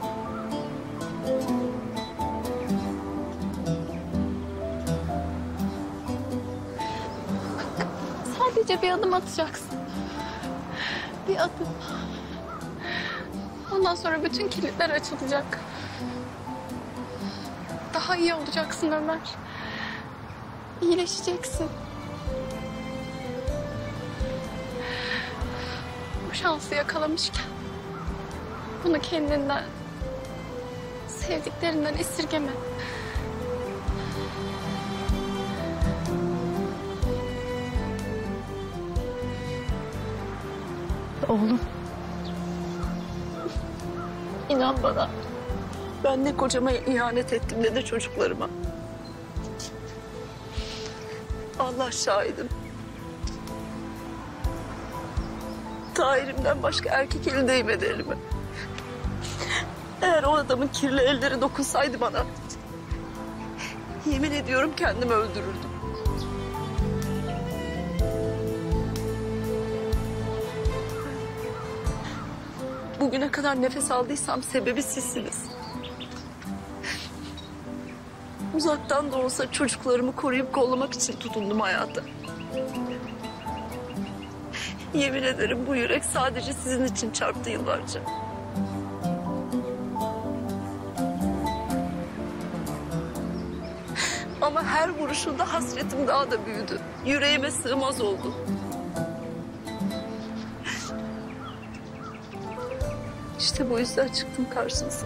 Sadece bir adım atacaksın. Bir adım. Ondan sonra bütün kilitler açılacak. Daha iyi olacaksın Ömer. İyileşeceksin. Bu şansı yakalamışken bunu kendinden, sevdiklerinden esirgeme. Oğlum. İnan bana. Ben ne kocama ihanet ettim ne de çocuklarıma. Allah şahidim. Tahir'imden başka erkek eli değmedi elime. Eğer o adamın kirli elleri dokunsaydı bana, yemin ediyorum kendimi öldürürdüm. Bugüne kadar nefes aldıysam sebebi sizsiniz. Uzaktan da olsa çocuklarımı koruyup kollamak için tutundum hayata. Yemin ederim bu yürek sadece sizin için çarptı yıllarca. Ama her vuruşunda hasretim daha da büyüdü. Yüreğime sığmaz oldu. İşte bu yüzden çıktım karşınıza.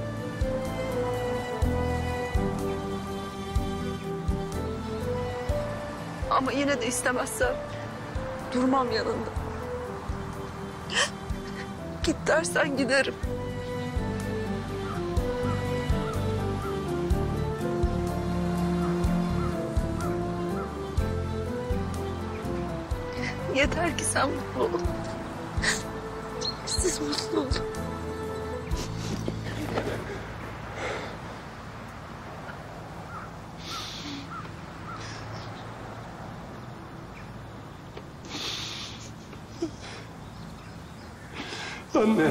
Ama yine de istemezsem durmam yanında. Git dersen giderim. Yeter ki sen mutlu ol. Siz mutlu olun. Anne.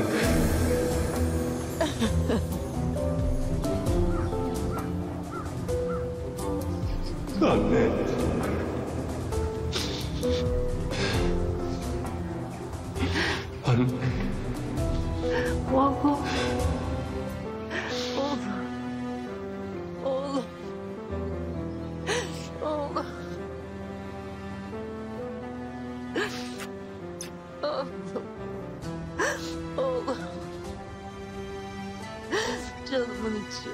Anne. Anne. Oğlum. Oğlum. Oğlum. Oğlum. Oğlum. Oğlum. Canımın içi.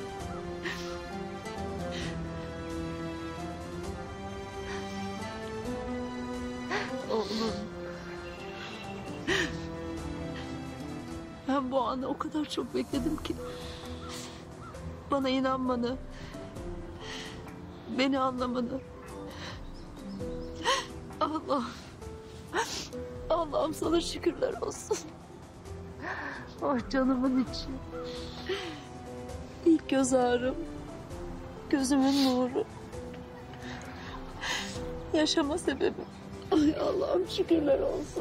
Oğlum. Ben bu anı o kadar çok bekledim ki. Bana inanmanı, beni anlamanı. Allah'ım sana şükürler olsun. Ah canımın içi. İlk göz ağrım, gözümün nuru. Yaşama sebebim. Ay Allah'ım şükürler olsun.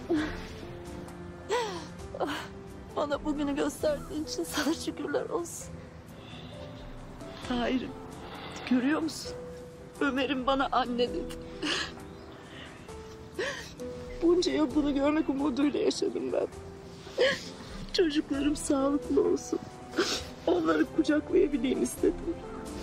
Bana bugünü gösterdiğin için sana şükürler olsun. Tahir'im, görüyor musun? Ömer'im bana anne dedi. Bunca yıl bunu görmek umuduyla yaşadım ben. Çocuklarım sağlıklı olsun. Onları kucaklayabileyim istedim.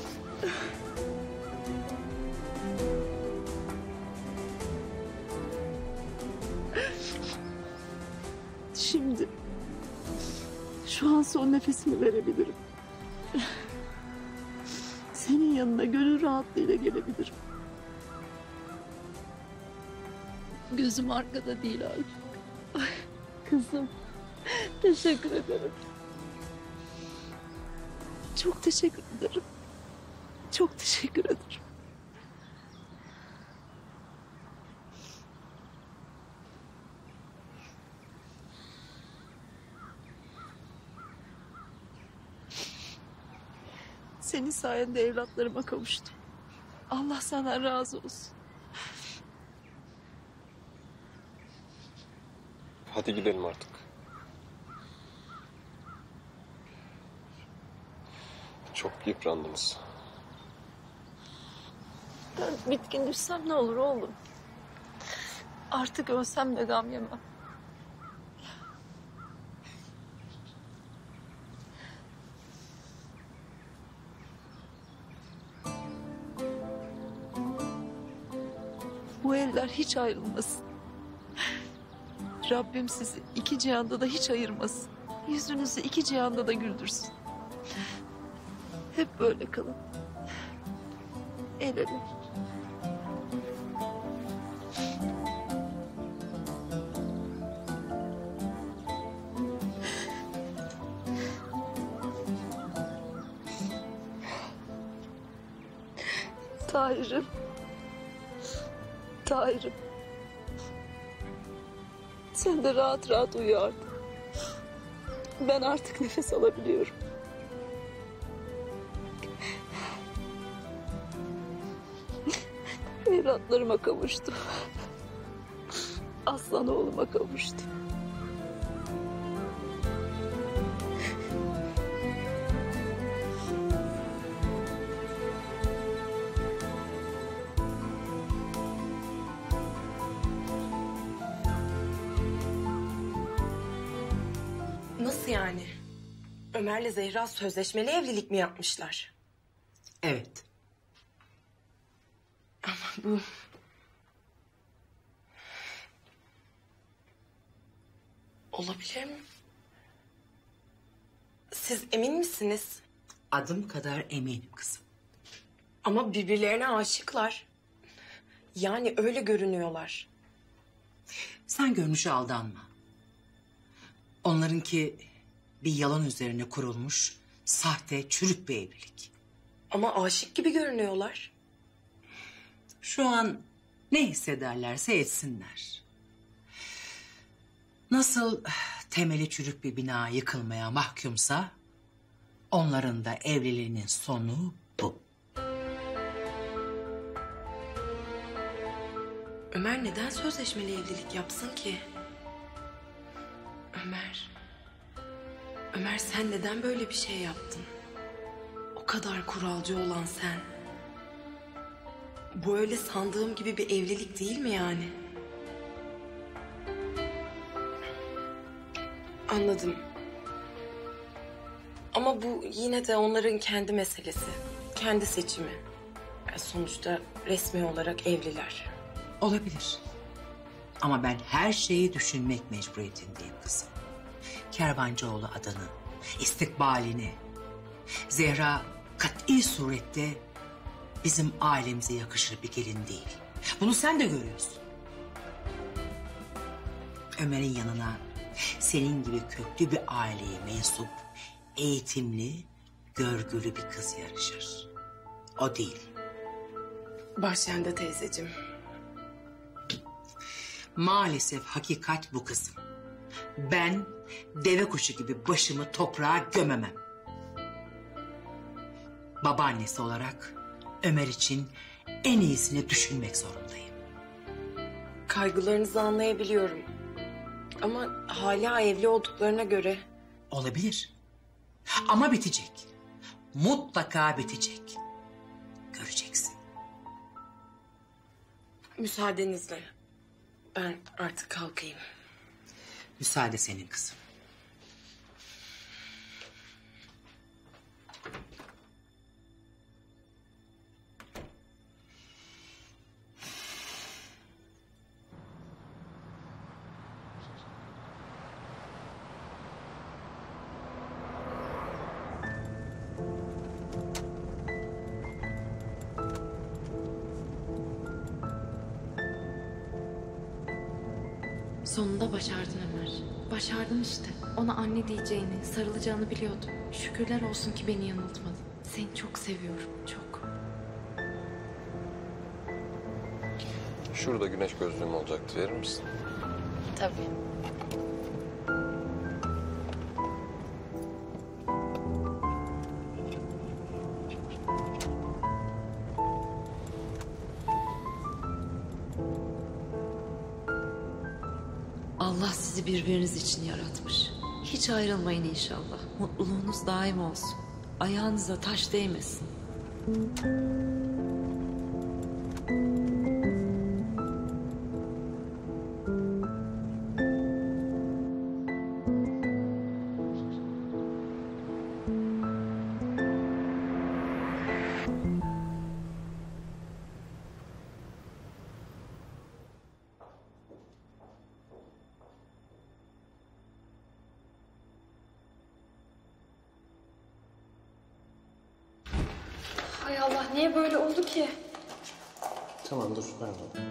Şimdi şu an son nefesimi verebilirim. Senin yanına gönül rahatlığıyla gelebilirim. Gözüm arkada değil artık. Ay, kızım, teşekkür ederim. Çok teşekkür ederim. Çok teşekkür ederim. Senin sayende evlatlarıma kavuştum. Allah senden razı olsun. Hadi gidelim artık. Çok yıprandınız. Ben bitkin düşsem ne olur oğlum? Artık ölsem de gam yemem. Bu eller hiç ayrılmasın. Rabbim sizi iki cihanda da hiç ayırmasın. Yüzünüzü iki cihanda da güldürsün. Hep böyle kalın. El ele. Tahir'im. Tahir'im. Sen de rahat rahat uyu artık. Ben artık nefes alabiliyorum. Evlatlarıma kavuştum. Aslan oğluma kavuştum. Nasıl yani? Ömer'le Zehra sözleşmeli evlilik mi yapmışlar? Evet. Ama bu... Olabilir mi? Siz emin misiniz? Adım kadar eminim kızım. Ama birbirlerine aşıklar. Yani öyle görünüyorlar. Sen görünüşe aldanma. Onlarınki bir yalan üzerine kurulmuş, sahte, çürük bir evlilik. Ama aşık gibi görünüyorlar. Şu an ne hissederlerse etsinler. Nasıl temeli çürük bir bina yıkılmaya mahkumsa, onların da evliliğinin sonu bu. Ömer neden sözleşmeli evlilik yapsın ki? Ömer sen neden böyle bir şey yaptın? O kadar kuralcı olan sen. Bu öyle sandığım gibi bir evlilik değil mi yani? Anladım. Ama bu yine de onların kendi meselesi. Kendi seçimi. Yani sonuçta resmi olarak evliler. Olabilir. Ama ben her şeyi düşünmek mecburiyetindeyim kızım. Kervancıoğlu adını, istikbalini. Zehra kat'i surette bizim ailemize yakışır bir gelin değil. Bunu sen de görüyorsun. Ömer'in yanına senin gibi köklü bir aileye mensup, eğitimli, görgülü bir kız yarışır. O değil. Bahçende teyzeciğim. Maalesef hakikat bu kızım. Ben deve kuşu gibi başımı toprağa gömemem. Babaannesi olarak Ömer için en iyisini düşünmek zorundayım. Kaygılarınızı anlayabiliyorum. Ama hala evli olduklarına göre... Olabilir. Ama bitecek. Mutlaka bitecek. Göreceksin. Müsaadenizle. Ben artık kalkayım. Müsaade senin kızım. Sonunda başardın Ömer. Başardın işte. Ona anne diyeceğini, sarılacağını biliyordum. Şükürler olsun ki beni yanıltmadın. Seni çok seviyorum, çok. Şurada güneş gözlüğüm olacaktı, verir misin? Tabii. Allah sizi birbiriniz için yaratmış. Hiç ayrılmayın inşallah. Mutluluğunuz daim olsun. Ayağınıza taş değmesin. Hay Allah, niye böyle oldu ki? Tamam dur, pardon.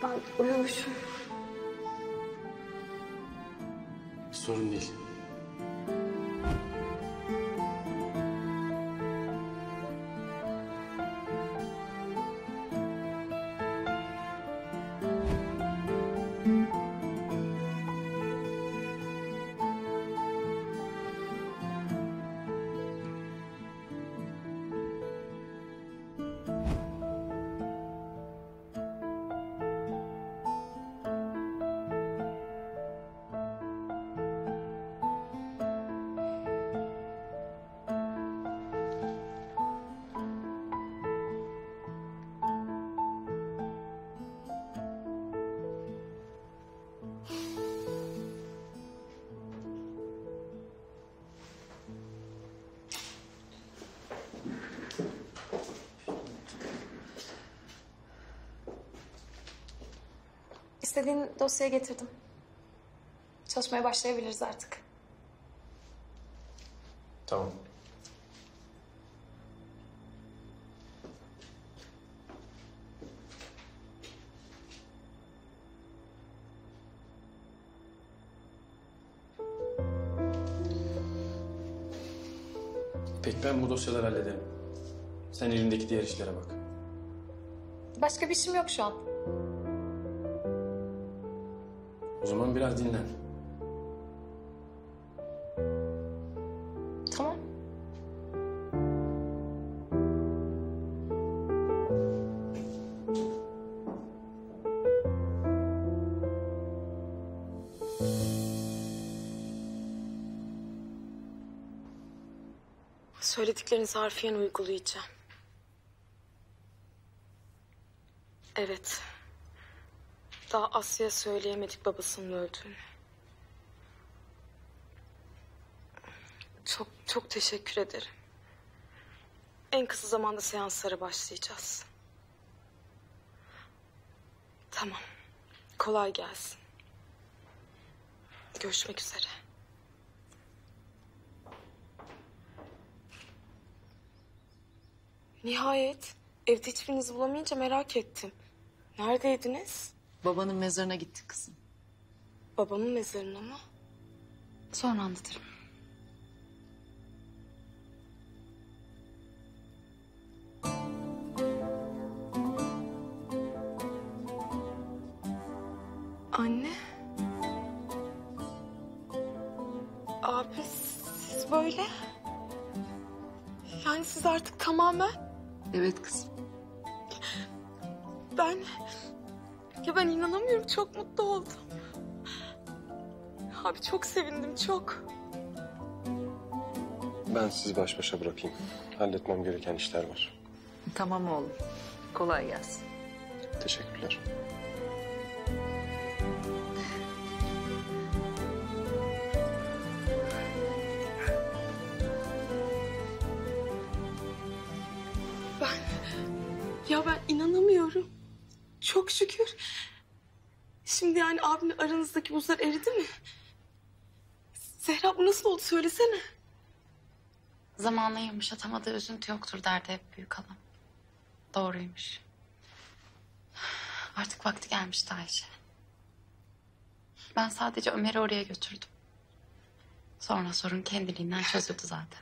Ben uyumuşum. Sorun değil. İstediğin dosyayı getirdim. Çalışmaya başlayabiliriz artık. Tamam. Peki ben bu dosyaları hallederim. Sen elindeki diğer işlere bak. Başka bir işim yok şu an. O zaman biraz dinlen. Tamam. Söylediklerinizi harfiyen uygulayacağım. Evet. Daha Asya'ya söyleyemedik babasının öldüğünü. Çok çok teşekkür ederim. En kısa zamanda seanslara başlayacağız. Tamam. Kolay gelsin. Görüşmek üzere. Nihayet. Evde hiçbirinizi bulamayınca merak ettim. Neredeydiniz? Babanın mezarına gittik kızım. Babamın mezarına mı? Sonra anlatırım. Anne. Abi siz böyle. Yani siz artık tamamen. Evet kızım. Ben inanamıyorum, çok mutlu oldum. Abi çok sevindim, çok. Ben sizi baş başa bırakayım. Halletmem gereken işler var. Tamam oğlum. Kolay gelsin. Teşekkürler. Ben inanamıyorum. Çok şükür. Şimdi yani abimle aranızdaki buzlar eridi mi? Zehra bu nasıl oldu söylesene. Zamanla yumuşatamadığı üzüntü yoktur derdi hep büyük hanım. Doğruymuş. Artık vakti gelmişti Ayşe. Ben sadece Ömer'i oraya götürdüm. Sonra sorun kendiliğinden çözüldü zaten.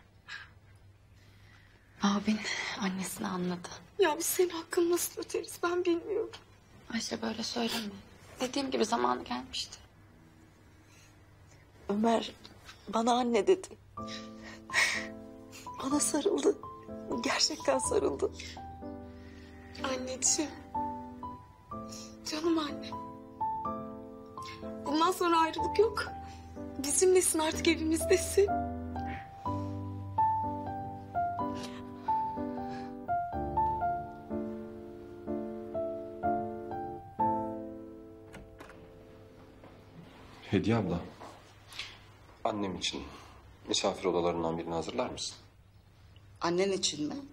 Abin annesini anladı. Ya biz senin hakkını nasıl öderiz ben bilmiyorum. Ayşe böyle söyleme. Dediğim gibi zamanı gelmişti. Ömer bana anne dedi. Bana sarıldı. Gerçekten sarıldı. Anneciğim. Canım anne. Bundan sonra ayrılık yok. Bizimlesin, artık evimizdesin. Hediye abla, annem için misafir odalarından birini hazırlar mısın? Annen için mi?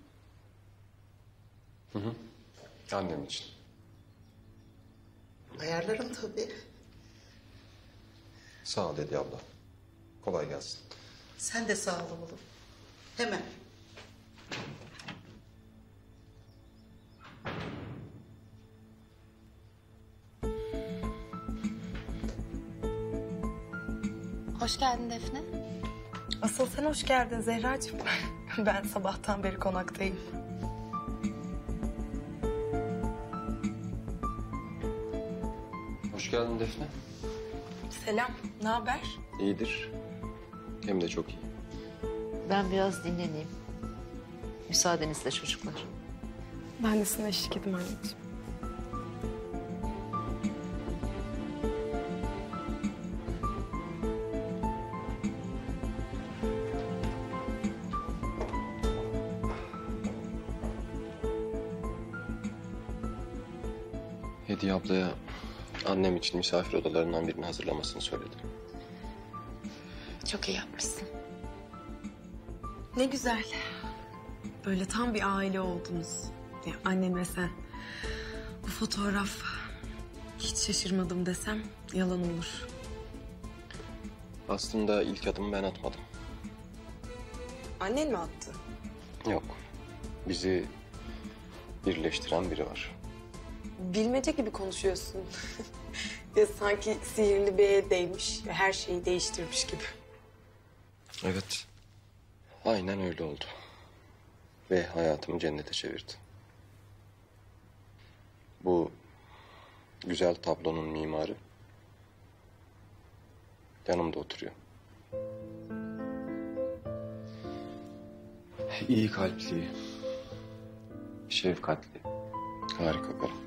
Hı hı. Annem için. Ayarlarım tabii. Sağ ol Hediye abla. Kolay gelsin. Sen de sağ ol oğlum. Hemen. Hoş geldin Defne. Asıl sen hoş geldin Zehracığım. Ben sabahtan beri konaktayım. Hoş geldin Defne. Selam, ne haber? İyidir. Hem de çok iyi. Ben biraz dinleneyim. Müsaadenizle çocuklar. Ben de sana eşlik edeyim anneciğim. Hediye ablaya annem için misafir odalarından birini hazırlamasını söyledim. Çok iyi yapmışsın. Ne güzel. Böyle tam bir aile oldunuz. Ya annem ve sen. Bu fotoğraf hiç şaşırmadım desem yalan olur. Aslında ilk adımı ben atmadım. Annen mi attı? Yok. Bizi birleştiren biri var. Bilmece gibi konuşuyorsun. Ya sanki sihirli bir el değmiş ve her şeyi değiştirmiş gibi. Evet. Aynen öyle oldu. Ve hayatımı cennete çevirdi. Bu güzel tablonun mimarı yanımda oturuyor. İyi kalpli, şefkatli, harika karım.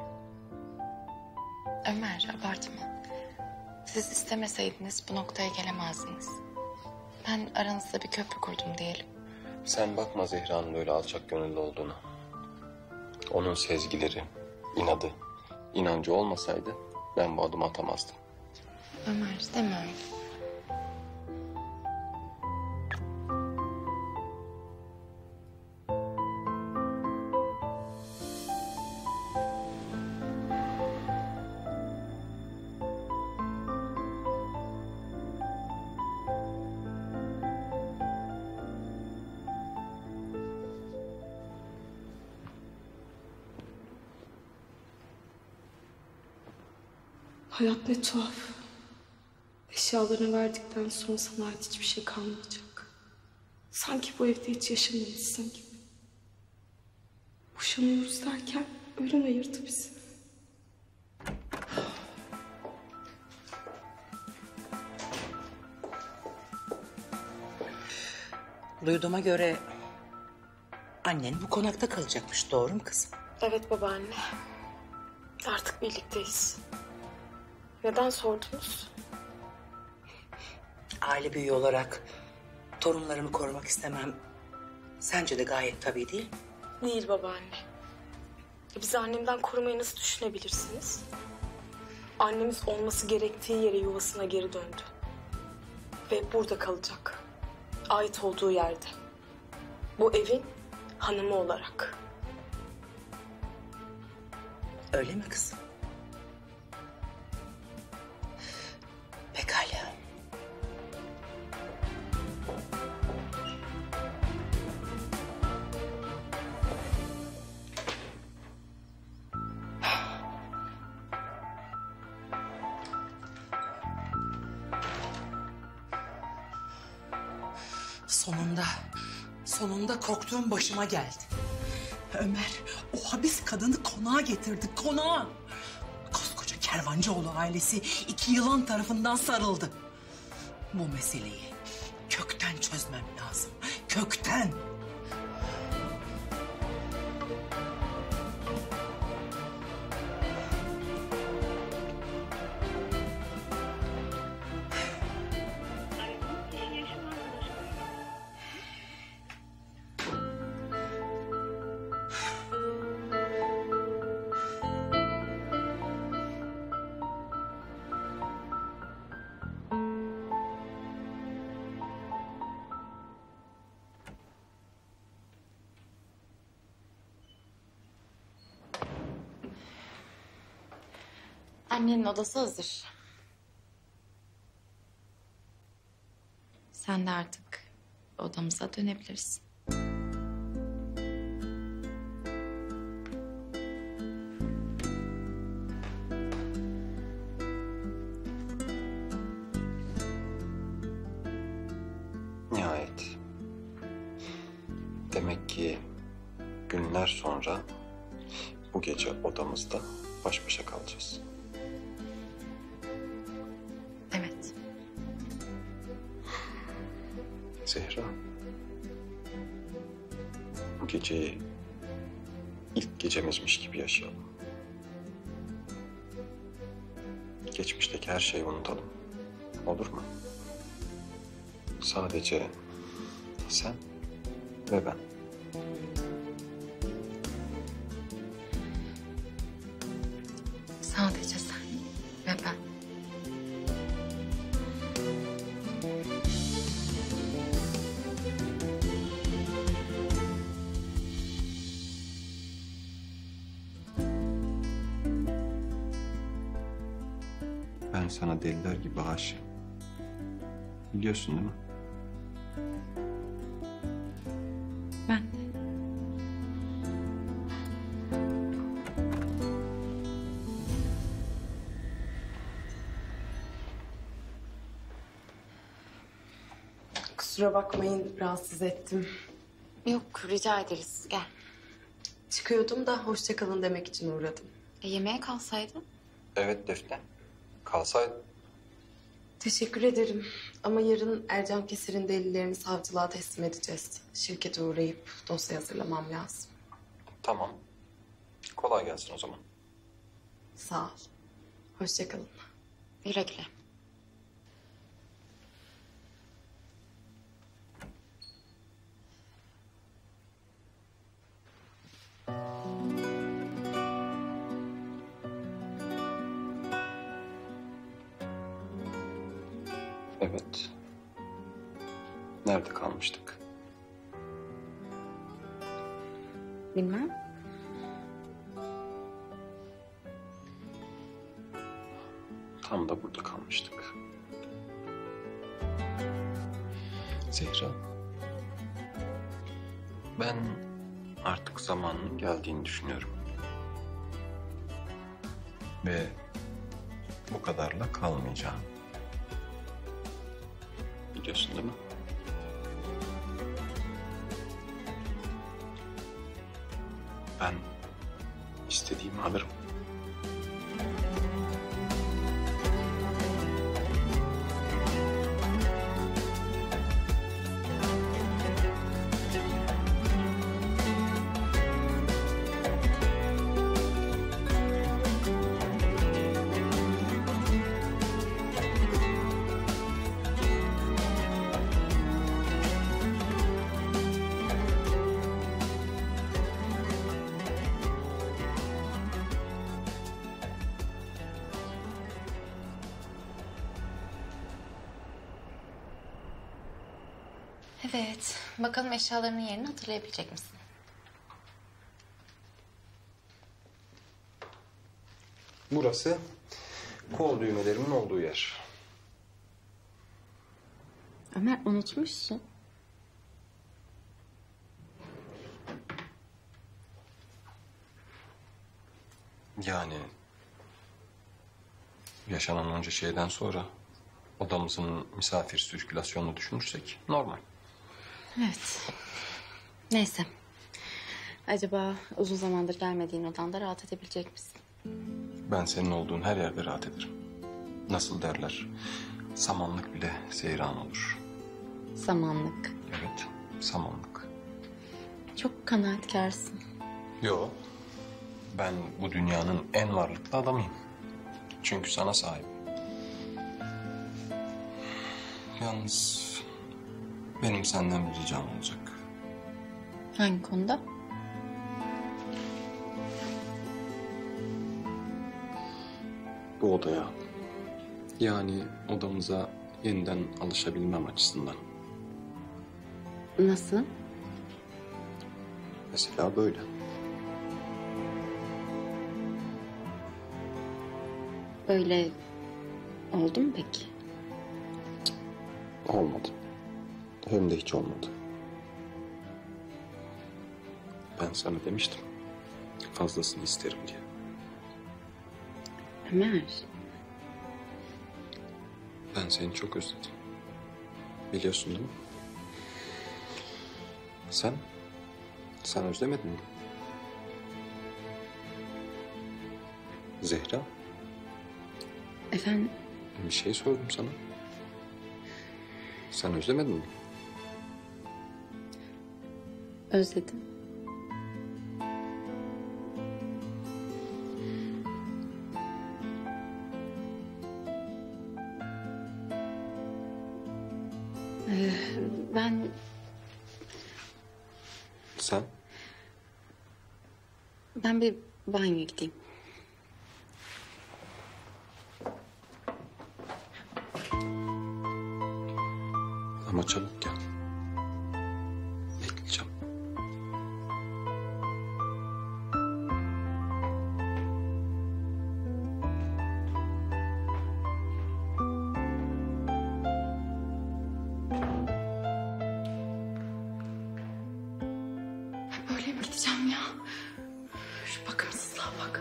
Ömer, abartma. Siz istemeseydiniz bu noktaya gelemezdiniz. Ben aranızda bir köprü kurdum diyelim. Sen bakma Zehra'nın böyle alçak gönüllü olduğuna. Onun sezgileri, inadı, inancı olmasaydı ben bu adımı atamazdım. Ömer, deme öyle. Hayat ne tuhaf. Eşyalarını verdikten sonra sana ait hiçbir şey kalmayacak. Sanki bu evde hiç yaşamamışsın gibi. Boşanıyoruz derken ölüm ayırdı bizi. Duyduğuma göre annen bu konakta kalacakmış, doğru mu kızım? Evet babaanne. Artık birlikteyiz. Neden sordunuz? Aile büyüğü olarak torunlarımı korumak istemem. Sence de gayet tabii değil mi? Değil babaanne. Bizi annemden korumayı nasıl düşünebilirsiniz? Annemiz olması gerektiği yere yuvasına geri döndü. Ve burada kalacak. Ait olduğu yerde. Bu evin hanımı olarak. Öyle mi kızım? Pekala. Sonunda korktuğum başıma geldi. Ömer, o habis kadını konağa getirdi, konağa. Koskoca Kervancıoğlu ailesi 2 yılan tarafından sarıldı. Bu meseleyi kökten çözmem lazım, kökten. Annenin odası hazır. Sen de artık odamıza dönebilirsin. Şahit. Demek ki günler sonra bu gece odamızda baş başa kalacağız. Evet. Zehra. Bu geceyi ilk gecemizmiş gibi yaşayalım. Geçmişteki her şeyi unutalım. Olur mu? Sadece sen ve ben. Sadece sen ve ben. Ben sana deliler gibi aşığım. Biliyorsun değil mi? Ben de. Kusura bakmayın rahatsız ettim. Yok rica ederiz gel. Çıkıyordum da hoşça kalın demek için uğradım. Yemeğe kalsaydın. Evet Defne. Kalsaydın. Teşekkür ederim. Ama yarın Ercan Keser'in delillerini savcılığa teslim edeceğiz. Şirkete uğrayıp dosya hazırlamam lazım. Tamam. Kolay gelsin o zaman. Sağ ol. Hoşça kalın. Güle güle. Evet. Nerede kalmıştık? Bilmem. Tam da burada kalmıştık. Zehra. Ben artık zamanın geldiğini düşünüyorum. Ve bu kadarla kalmayacağım. Biliyorsun değil mi? Ben istediğimi alırım. Evet. Bakalım eşyalarının yerini hatırlayabilecek misin? Burası kol düğmelerimin olduğu yer. Ömer unutmuşsun. Yani yaşanan onca şeyden sonra odamızın misafir sirkülasyonunu düşünürsek normal. Evet. Neyse. Acaba uzun zamandır gelmediğin odanda rahat edebilecek misin? Ben senin olduğun her yerde rahat ederim. Nasıl derler? Samanlık bile seyran olur. Samanlık. Evet, samanlık. Çok kanaatkarsın. Yo, ben bu dünyanın en varlıklı adamıyım. Çünkü sana sahibim. Yalnız benim senden bir ricam olacak. Hangi konuda? Bu odaya, yani odamıza yeniden alışabilmem açısından. Nasıl? Mesela böyle. Böyle oldu mu peki? Olmadı. Hem de hiç olmadı. Ben sana demiştim. Fazlasını isterim diye. Ömer. Ben seni çok özledim. Biliyorsun değil mi? Sen özlemedin mi? Zehra, Efendim? bir şey sordum sana. Sen özlemedin mi? Özledim. Ben Sen? ben bir banyoya gideyim. Ama çabuk gel. Bekleyeceğim. Böyle mi gideceğim ya? Şu bakımsızlığa bak.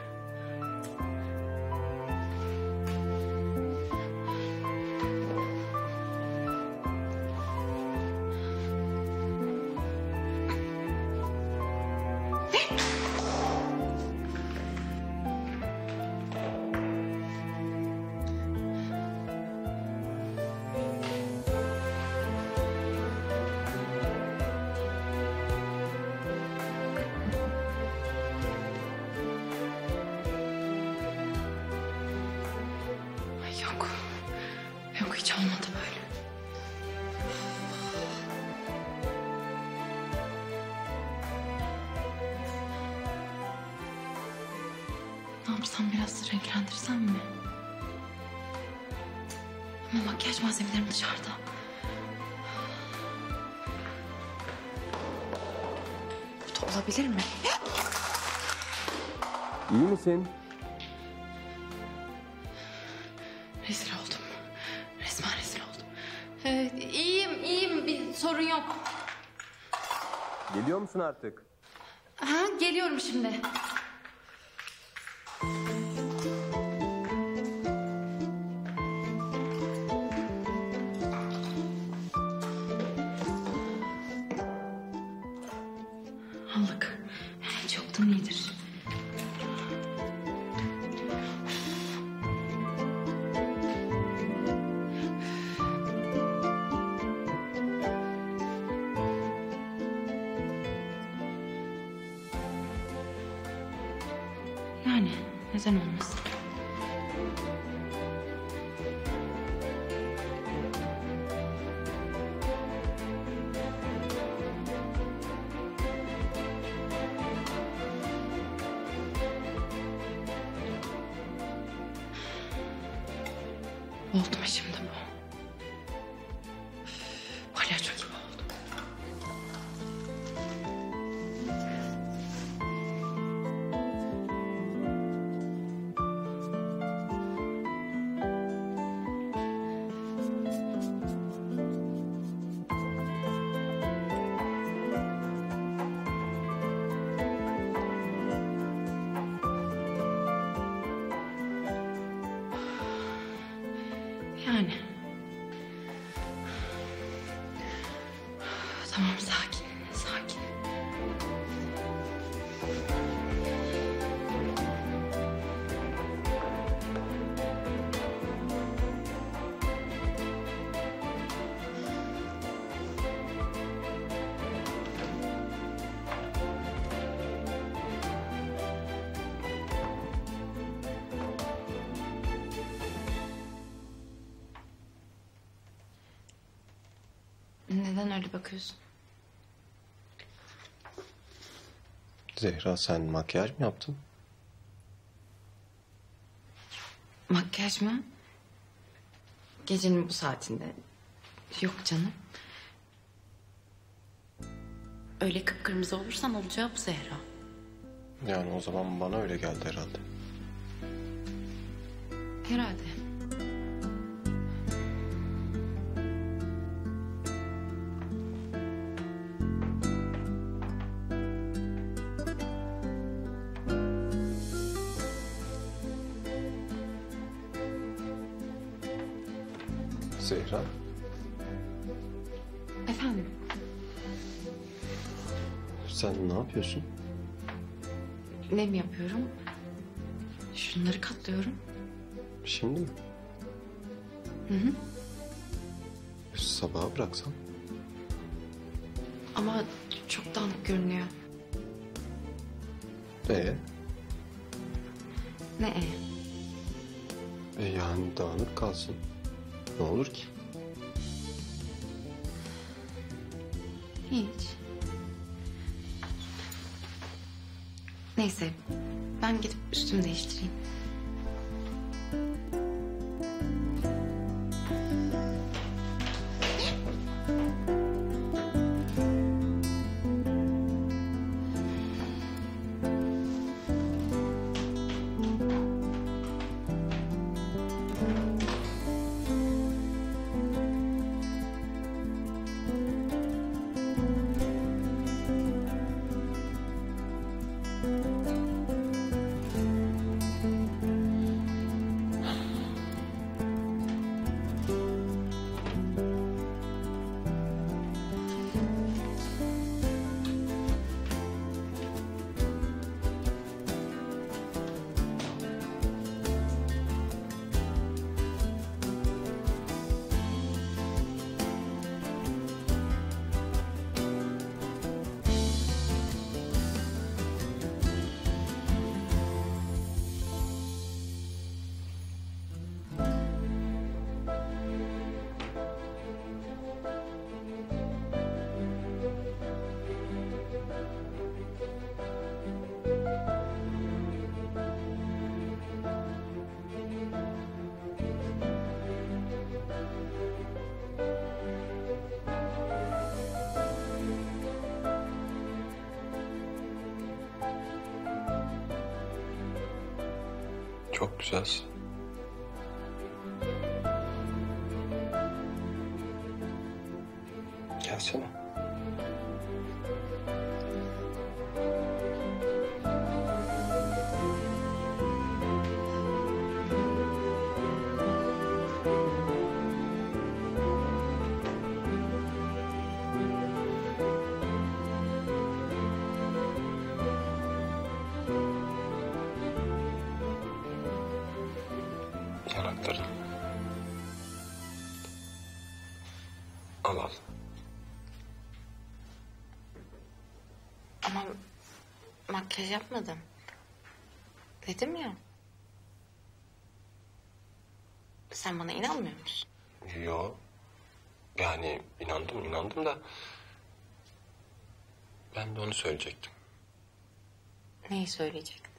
Ay yok. Yok, hiç olmadı böyle. Ne yapsam, biraz renklendirsem mi? Ama makyaj malzemelerim dışarıda. Bu da olabilir mi? İyi misin? Rezil oldum. Resmen rezil oldum. İyiyim. Bir sorun yok. Geliyor musun artık? Ha, geliyorum şimdi. Aldık. Hiç yoktan iyidir. Yani neden olmasın? Oldu mu şimdi bu? Palyaço gibi oldu. Yani. Tamam, sakin. Neden öyle bakıyorsun? Zehra, sen makyaj mı yaptın? Makyaj mı? Gecenin bu saatinde. Yok canım. Öyle kıpkırmızı olursan olacağı bu Zehra. Yani o zaman bana öyle geldi herhalde. Herhalde. Zehra, Efendim? Sen ne yapıyorsun? Ne mi yapıyorum? Şunları katlıyorum. Şimdi mi? Hı hı. Sabaha bıraksam. Ama çok dağınık görünüyor. Ne Yani dağınık kalsın. Ne olur ki? Hiç. Neyse, ben gidip üstümü değiştireyim. Çok güzelsin. Gelsene. Yanakların. Al. Ama makyaj yapmadım. Dedim ya. Sen bana inanmıyor musun? Yo. Yani inandım da... Ben de onu söyleyecektim. Neyi söyleyecektin?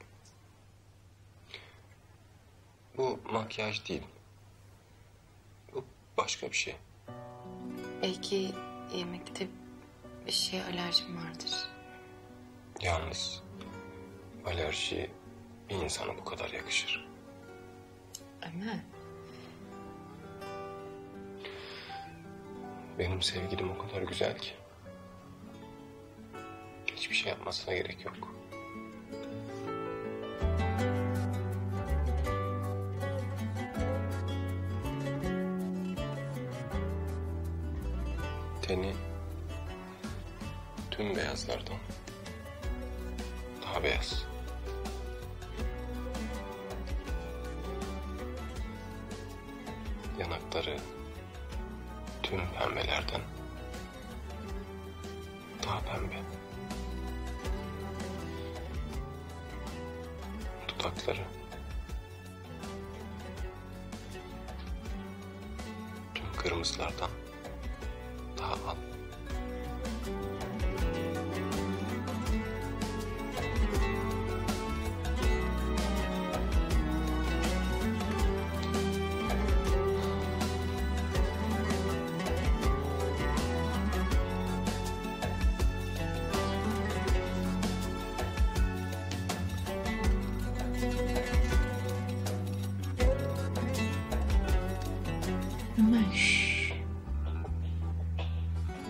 Bu makyaj değil. Bu başka bir şey. Belki yemekte bir şeye alerjim vardır. Yalnız alerji bir insana bu kadar yakışır. Ömer. Benim sevgilim o kadar güzel ki. Hiçbir şey yapmasına gerek yok. Teni tüm beyazlardan daha beyaz. Yanakları tüm pembelerden daha pembe. Dudakları tüm kırmızılardan daha al. Ömer.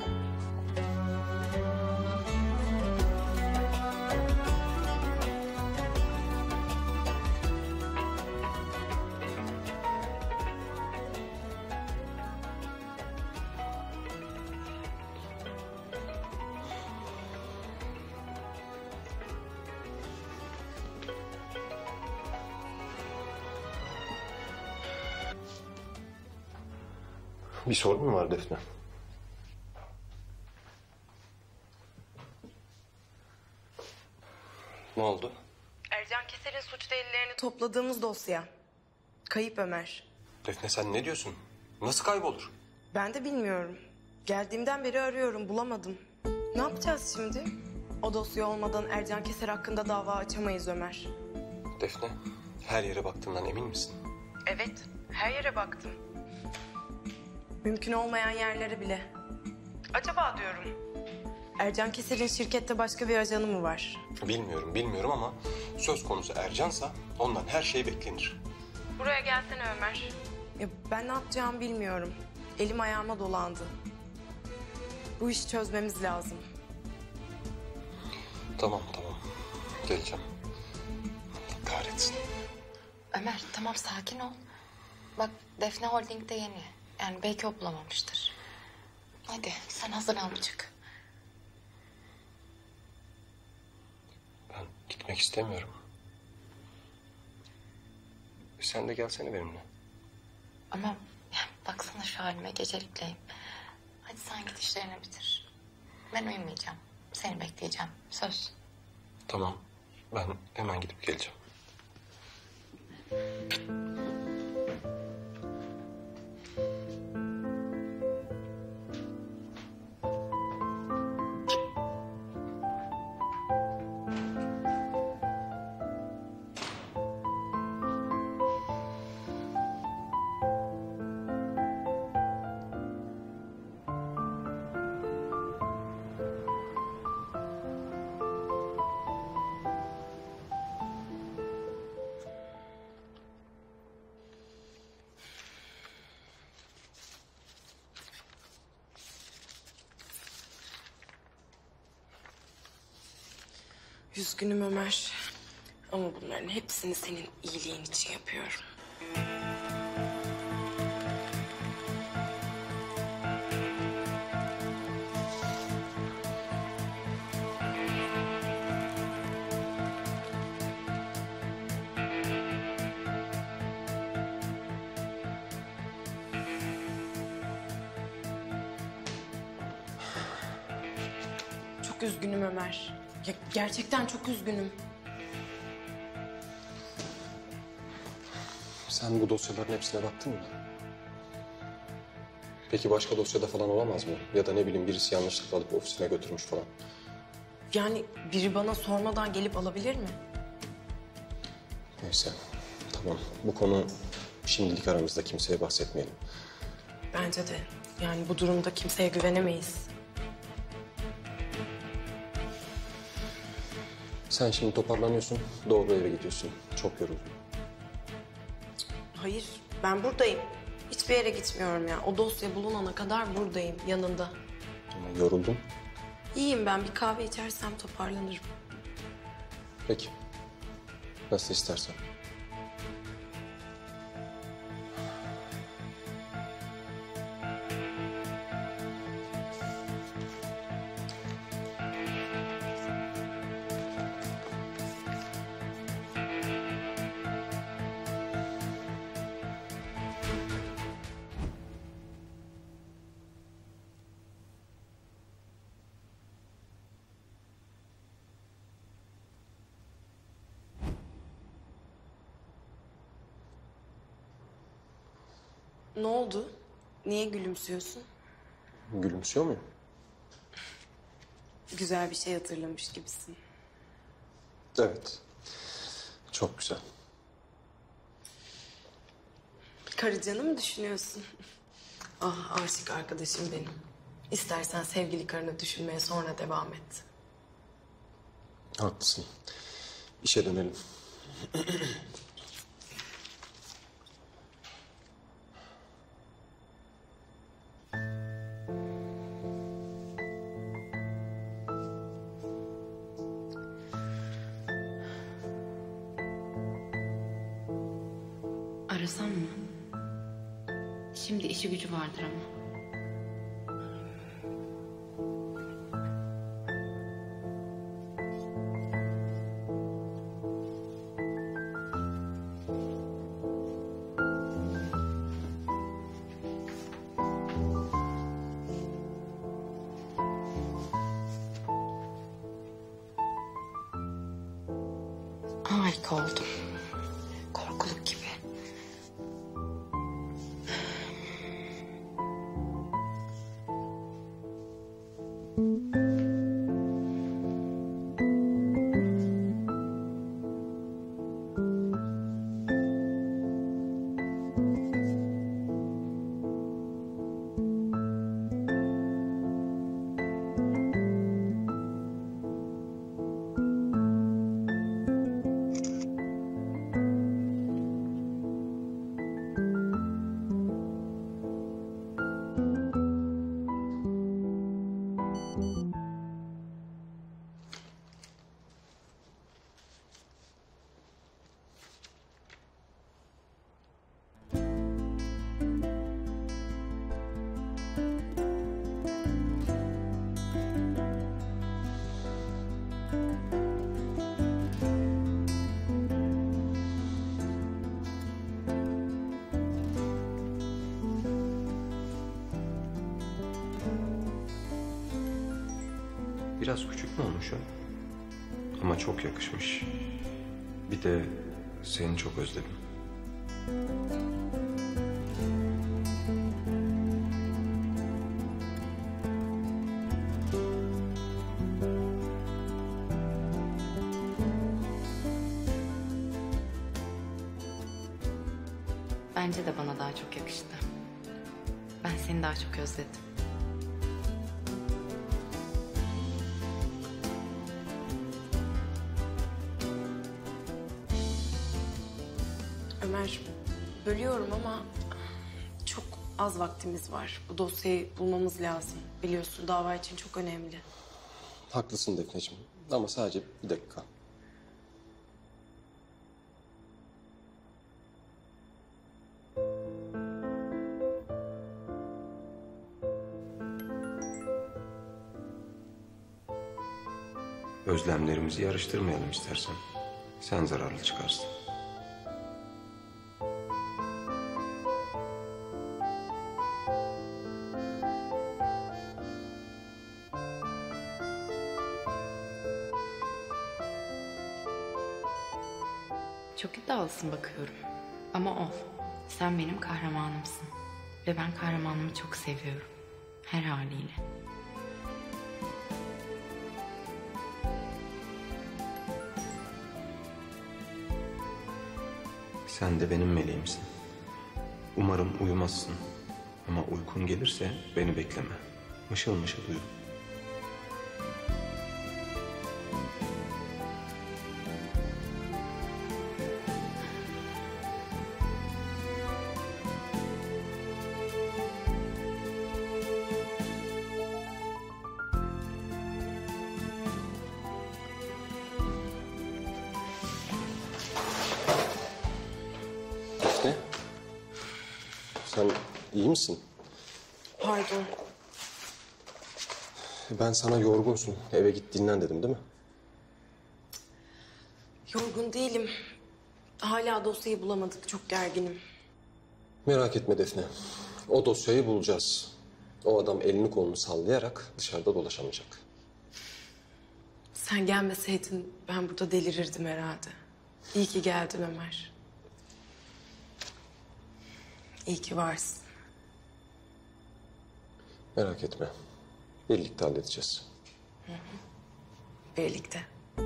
Bir sorun mu var Defne? Ne oldu? Ercan Keser'in suç delillerini topladığımız dosya. Kayıp Ömer. Defne sen ne diyorsun? Nasıl kaybolur? Ben de bilmiyorum. Geldiğimden beri arıyorum, bulamadım. Ne yapacağız şimdi? O dosya olmadan Ercan Keser hakkında dava açamayız Ömer. Defne, her yere baktığından emin misin? Evet, her yere baktım. Mümkün olmayan yerlere bile. Acaba diyorum, Ercan Keser'in şirkette başka bir ajanı mı var? Bilmiyorum ama söz konusu Ercan'sa ondan her şey beklenir. Buraya gelsene Ömer. Ya ben ne yapacağımı bilmiyorum. Elim ayağıma dolandı. Bu işi çözmemiz lazım. Tamam. Geleceğim. Allah kahretsin. Ömer tamam sakin ol. Bak Defne Holding'de yeni. Yani belki o bulamamıştır. Hadi sen hazırlan çık. Ben gitmek istemiyorum. Sen de gelsene benimle. Ama baksana şu halime gecelikleyim. Hadi sen git işlerini bitir. Ben uyumayacağım. Seni bekleyeceğim. Söz. Tamam. Ben hemen gidip geleceğim. Üzgünüm Ömer. Ama bunların hepsini senin iyiliğin için yapıyorum. Çok üzgünüm Ömer. Ya gerçekten çok üzgünüm. Sen bu dosyaların hepsine baktın mı? Peki başka dosyada falan olamaz mı? Ya da ne bileyim birisi yanlışlıkla alıp ofisine götürmüş falan. Yani biri bana sormadan gelip alabilir mi? Neyse, tamam. Bu konu şimdilik aramızda, kimseye bahsetmeyelim. Bence de. Yani bu durumda kimseye güvenemeyiz. Sen şimdi toparlanıyorsun, doğru eve gidiyorsun. Çok yoruldun. Hayır, ben buradayım. Hiçbir yere gitmiyorum ya. O dosya bulunana kadar buradayım, yanında. Ama yoruldun. İyiyim ben. Bir kahve içersem toparlanırım. Peki. Nasıl istersen. Ne oldu? Niye gülümsüyorsun? Gülümsüyor muyum? Güzel bir şey hatırlamış gibisin. Evet. Çok güzel. Karıcanı mı düşünüyorsun? Ah aşık arkadaşım benim. İstersen sevgili karını düşünmeye sonra devam et. Haklısın. İşe dönelim. Arasam mı? Şimdi işi gücü vardır ama. Belki oldum. Korkuluk gibi. Biraz küçük mü olmuş o? Ama çok yakışmış. Bir de seni çok özledim. Bence de bana daha çok yakıştı. Ben seni daha çok özledim. Ömer, bölüyorum ama çok az vaktimiz var. Bu dosyayı bulmamız lazım. Biliyorsun dava için çok önemli. Haklısın Defneciğim ama sadece bir dakika. Özlemlerimizi yarıştırmayalım istersen. Sen zararlı çıkarsın. Çok iddialısın bakıyorum. Ama ol. Sen benim kahramanımsın. Ve ben kahramanımı çok seviyorum. Her haliyle. Sen de benim meleğimsin. Umarım uyumazsın. Ama uykun gelirse beni bekleme. Mışıl mışıl uyu. Defne, sen iyi misin? Pardon. Ben sana yorgunsun, eve git dinlen dedim değil mi? Yorgun değilim. Hala dosyayı bulamadık. Çok gerginim. Merak etme Defne, o dosyayı bulacağız. O adam elini kolunu sallayarak dışarıda dolaşamayacak. Sen gelmeseydin ben burada delirirdim herhalde. İyi ki geldin Ömer. İyi ki varsın. Merak etme, birlikte halledeceğiz. Birlikte.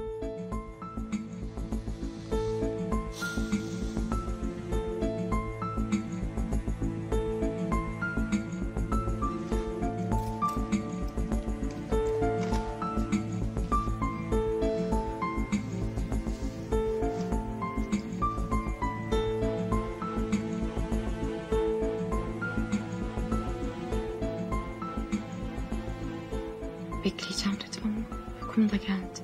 Bekleyeceğim dedim ama uykum da geldi.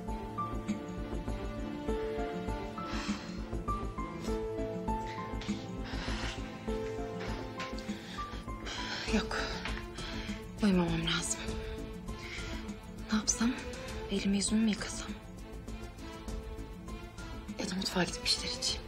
Yok. Uyumamam lazım. Ne yapsam? Elimi yüzümü mü yıkasam? Ya da mutfağa gidip bir şeyler içeyim.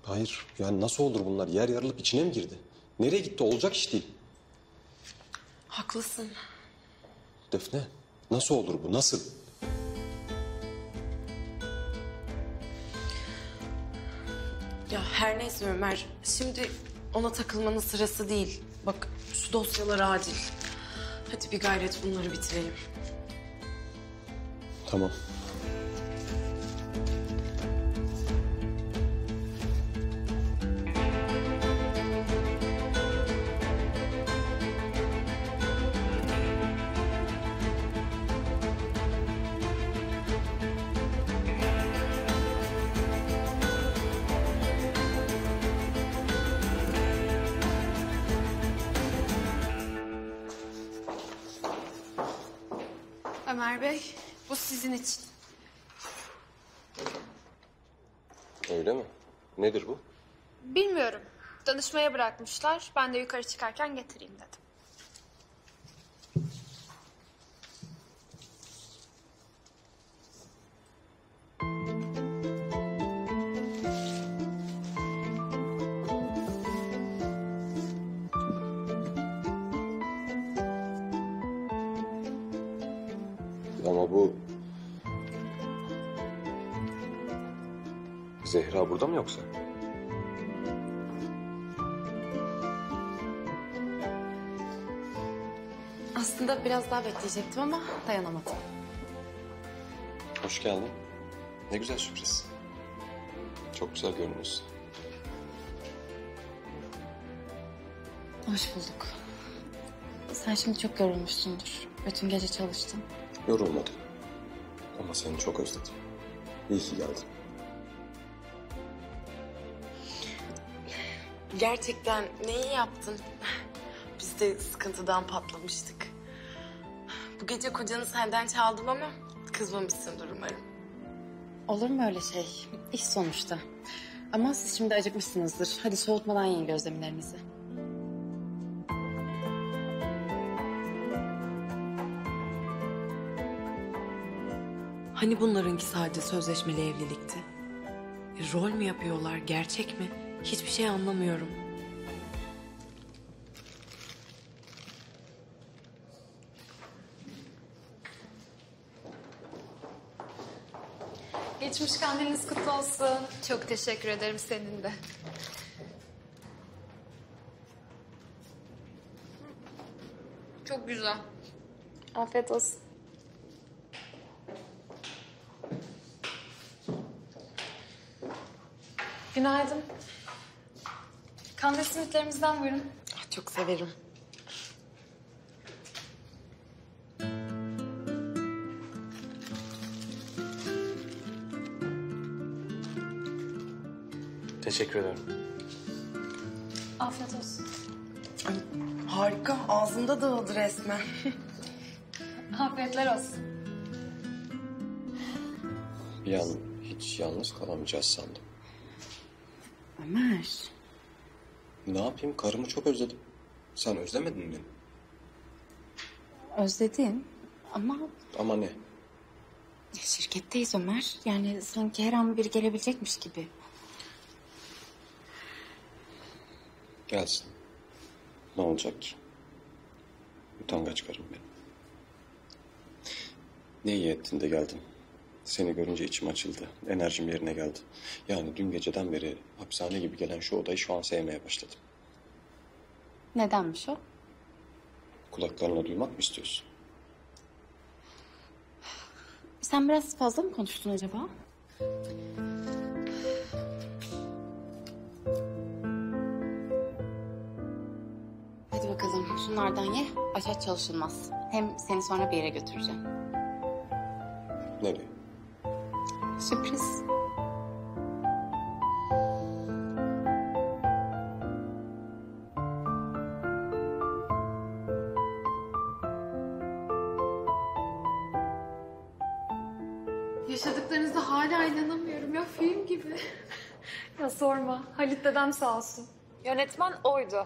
Hayır, yani nasıl olur bunlar? Yer yarılıp içine mi girdi? Nereye gitti? Olacak iş değil. Haklısın. Defne, nasıl olur bu? Nasıl? Ya her neyse Ömer, şimdi ona takılmanın sırası değil. Bak şu dosyalar acil. Hadi bir gayret bunları bitirelim. Tamam. Ömer Bey, bu sizin için. Öyle mi? Nedir bu? Bilmiyorum. Danışmaya bırakmışlar. Ben de yukarı çıkarken getireyim dedim. Ama bu... Zehra burada mı yoksa? Aslında biraz daha bekleyecektim ama dayanamadım. Hoş geldin. Ne güzel sürpriz. Çok güzel görünüyorsun. Hoş bulduk. Sen şimdi çok yorulmuşsundur. Bütün gece çalıştın. Yorulmadım. Ama seni çok özledim. İyi ki geldin. Gerçekten ne iyi yaptın. Biz de sıkıntıdan patlamıştık. Bu gece kocanı senden çaldım ama kızmamışsındır umarım. Olur mu öyle şey? İş sonuçta. Ama siz şimdi acıkmışsınızdır. Hadi soğutmadan yiyin gözlemelerinizi. Hani bunlarınki sadece sözleşmeli evlilikti? Rol mü yapıyorlar, gerçek mi? Hiçbir şey anlamıyorum. Geçmiş kandiliniz kutlu olsun. Çok teşekkür ederim senin de. Çok güzel. Afiyet olsun. Günaydın. Kandil simitlerimizden buyurun. Çok severim. Teşekkür ederim. Afiyet olsun. Harika, ağzımda dağıldı resmen. Afiyetler olsun. Bir an hiç yalnız kalamayacağız sandım. Ömer. Ne yapayım? Karımı çok özledim. Sen özlemedin mi beni? Özledim ama... Ama ne? Şirketteyiz Ömer. Yani sanki her an biri gelebilecekmiş gibi. Gelsin. Ne olacak ki? Utangaç karım benim. Ne iyi ettin de geldin. Seni görünce içim açıldı. Enerjim yerine geldi. Yani dün geceden beri hapishane gibi gelen şu odayı şu an sevmeye başladım. Nedenmiş o? Kulaklarına duymak mı istiyorsun? Sen biraz fazla mı konuştun acaba? Hadi bakalım şunlardan ye. Aç çalışılmaz. Hem seni sonra bir yere götüreceğim. Nereye? Sürpriz. Yaşadıklarınıza hala inanamıyorum ya, film gibi. Ya sorma, Halit dedem sağ olsun. Yönetmen oydu.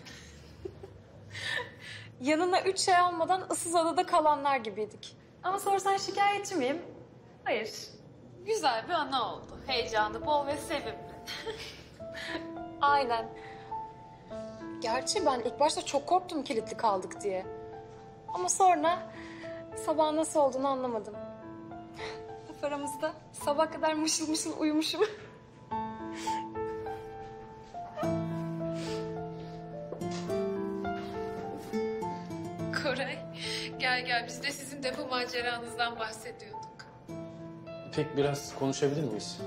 Yanına 3 şey almadan ıssız adada kalanlar gibiydik. Ama sorsan şikayetçi miyim? Hayır. Güzel bir ana oldu. Heyecanı bol ve sevimli. Aynen. Gerçi ben ilk başta çok korktum kilitli kaldık diye. Ama sonra sabah nasıl olduğunu anlamadım. Laf aramızda sabah kadar mışıl mışıl uyumuşum. Koray, gel biz de sizin depo maceranızdan bahsediyorduk. İpek biraz konuşabilir miyiz?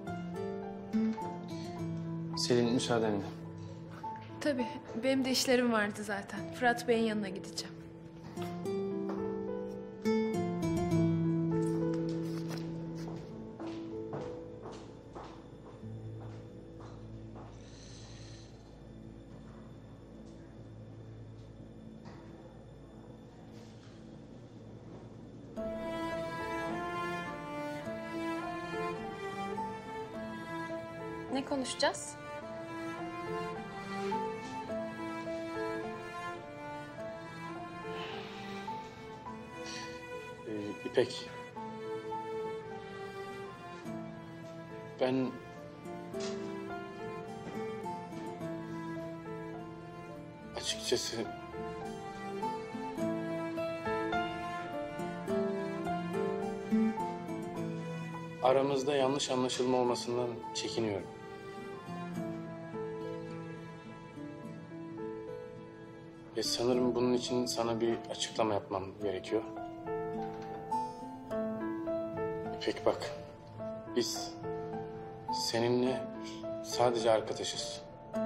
Selin müsaadenle. Tabii. Benim de işlerim vardı zaten. Fırat Bey'in yanına gideceğim. Ne konuşacağız? İpek. Ben... Açıkçası... Aramızda yanlış anlaşılma olmasından çekiniyorum. Ve sanırım bunun için sana bir açıklama yapmam gerekiyor. İpek bak, biz seninle sadece arkadaşız.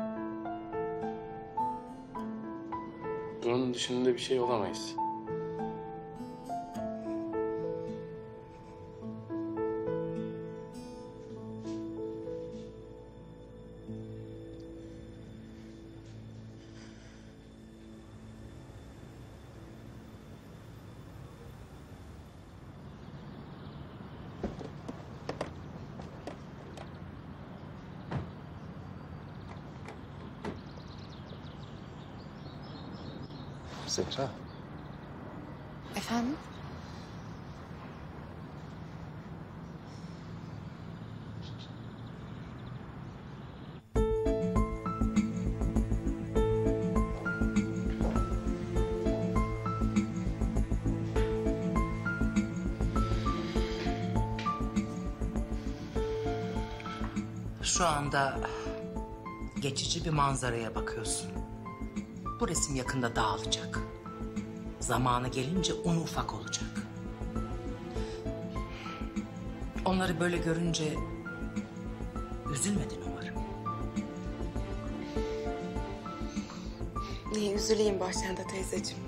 Bunun dışında bir şey olamayız. Zehra. Efendim? Şu anda geçici bir manzaraya bakıyorsun. Bu resim yakında dağılacak. Zamanı gelince un ufak olacak. Onları böyle görünce üzülmedin umarım. Niye üzüleyim Bahçende teyzeciğim?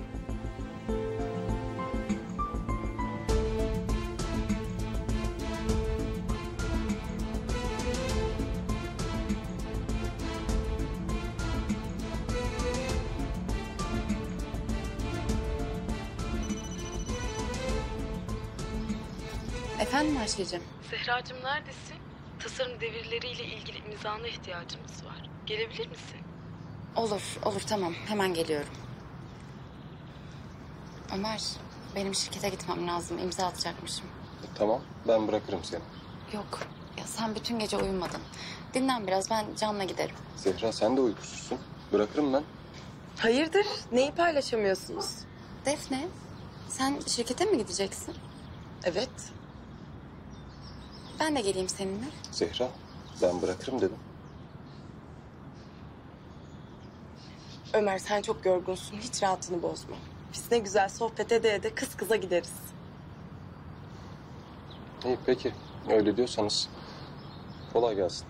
Efendim Ayşe'cim? Zehracığım neredesin? Tasarım devirleriyle ilgili imzana ihtiyacımız var. Gelebilir misin? Olur tamam. Hemen geliyorum. Ömer, benim şirkete gitmem lazım. İmza atacakmışım. Tamam, ben bırakırım seni. Yok, ya sen bütün gece uyumadın. Dinlen biraz, ben Can'la giderim. Zehra sen de uykusuzsun. Bırakırım ben. Hayırdır? Neyi paylaşamıyorsunuz? Defne, sen şirkete mi gideceksin? Evet. Ben de geleyim seninle. Zehra, ben bırakırım dedim. Ömer sen çok yorgunsun. Hiç rahatını bozma. Biz ne güzel sohbet ede kız kıza gideriz. İyi peki, öyle diyorsanız kolay gelsin.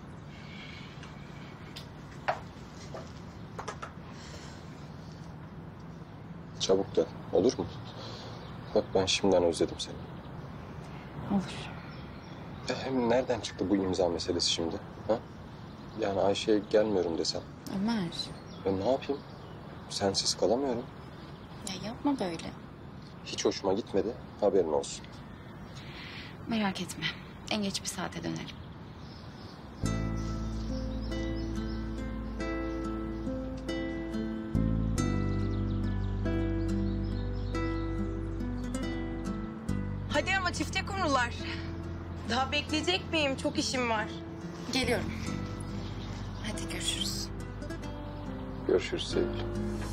Çabuk gel, olur mu? Bak ben şimdiden özledim seni. Olur. Hem nereden çıktı bu imza meselesi şimdi? Ha? Yani Ayşe'ye gelmiyorum desem. Ömer. Ne yapayım? Sensiz kalamıyorum. Ya yapma böyle. Hiç hoşuma gitmedi, haberin olsun. Merak etme. En geç bir saate dönerim. Hadi ama çifte kumrular. Daha bekleyecek miyim? Çok işim var. Geliyorum. Hadi. Hadi görüşürüz. Görüşürüz sevgilim.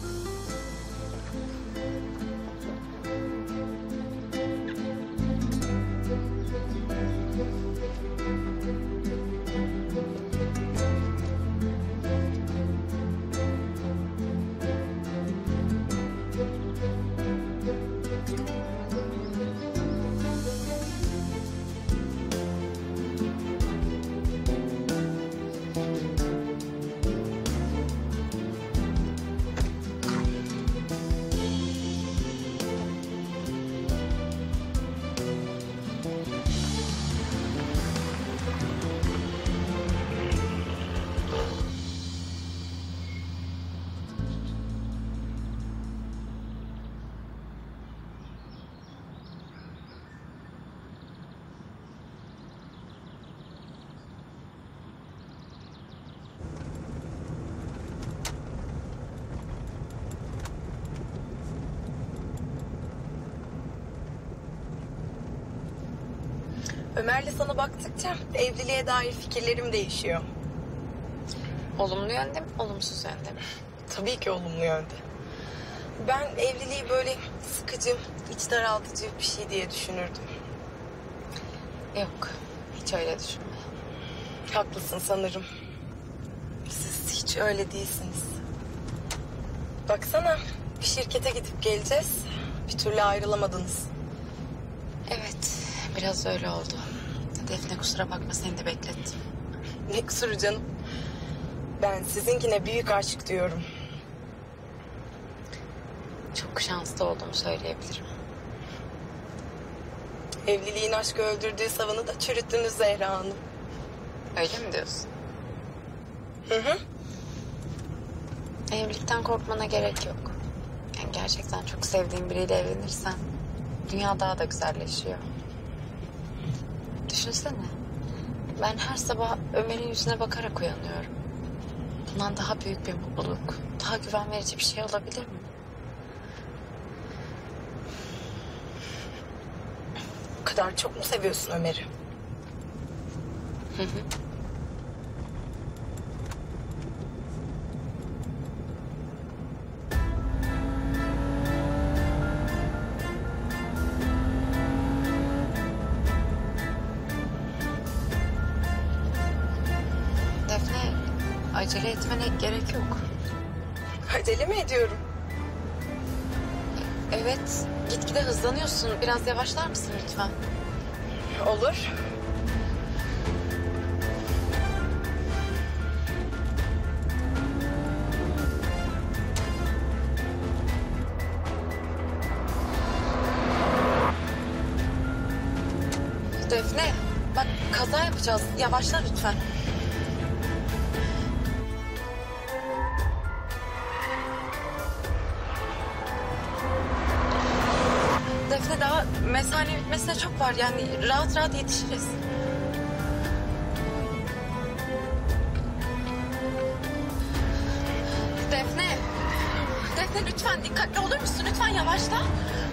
Ömer'le sana baktıkça evliliğe dair fikirlerim değişiyor. Olumlu yönde mi, olumsuz yönde mi? Tabii ki olumlu yönde. Ben evliliği böyle sıkıcı, iç daraltıcı bir şey diye düşünürdüm. Yok, hiç öyle düşünme. Haklısın sanırım. Siz hiç öyle değilsiniz. Baksana, bir şirkete gidip geleceğiz. Bir türlü ayrılamadınız. Evet, biraz öyle oldu. Defne kusura bakma, seni de beklettim. Ne kusuru canım? Ben sizinkine büyük aşk diyorum. Çok şanslı olduğumu söyleyebilirim. Evliliğin aşkı öldürdüğü savını da çürüttünüz Zehra Hanım. Öyle mi diyorsun? Hı hı. Evlilikten korkmana gerek yok. Yani gerçekten çok sevdiğin biriyle evlenirsen dünya daha da güzelleşiyor. Düşünsene. Ben her sabah Ömer'in yüzüne bakarak uyanıyorum. Bundan daha büyük bir mutluluk, daha güven verici bir şey olabilir mi? O kadar çok mu seviyorsun Ömer'i? Hı hı. Defne, acele etmene gerek yok. Acele mi ediyorum? Evet, gitgide hızlanıyorsun. Biraz yavaşlar mısın lütfen? Olur. Defne, bak kaza yapacağız. Yavaşla lütfen. Defne, daha mesane bitmesine çok var. Yani rahat rahat yetişiriz. Defne. Defne lütfen dikkatli olur musun? Lütfen yavaşla.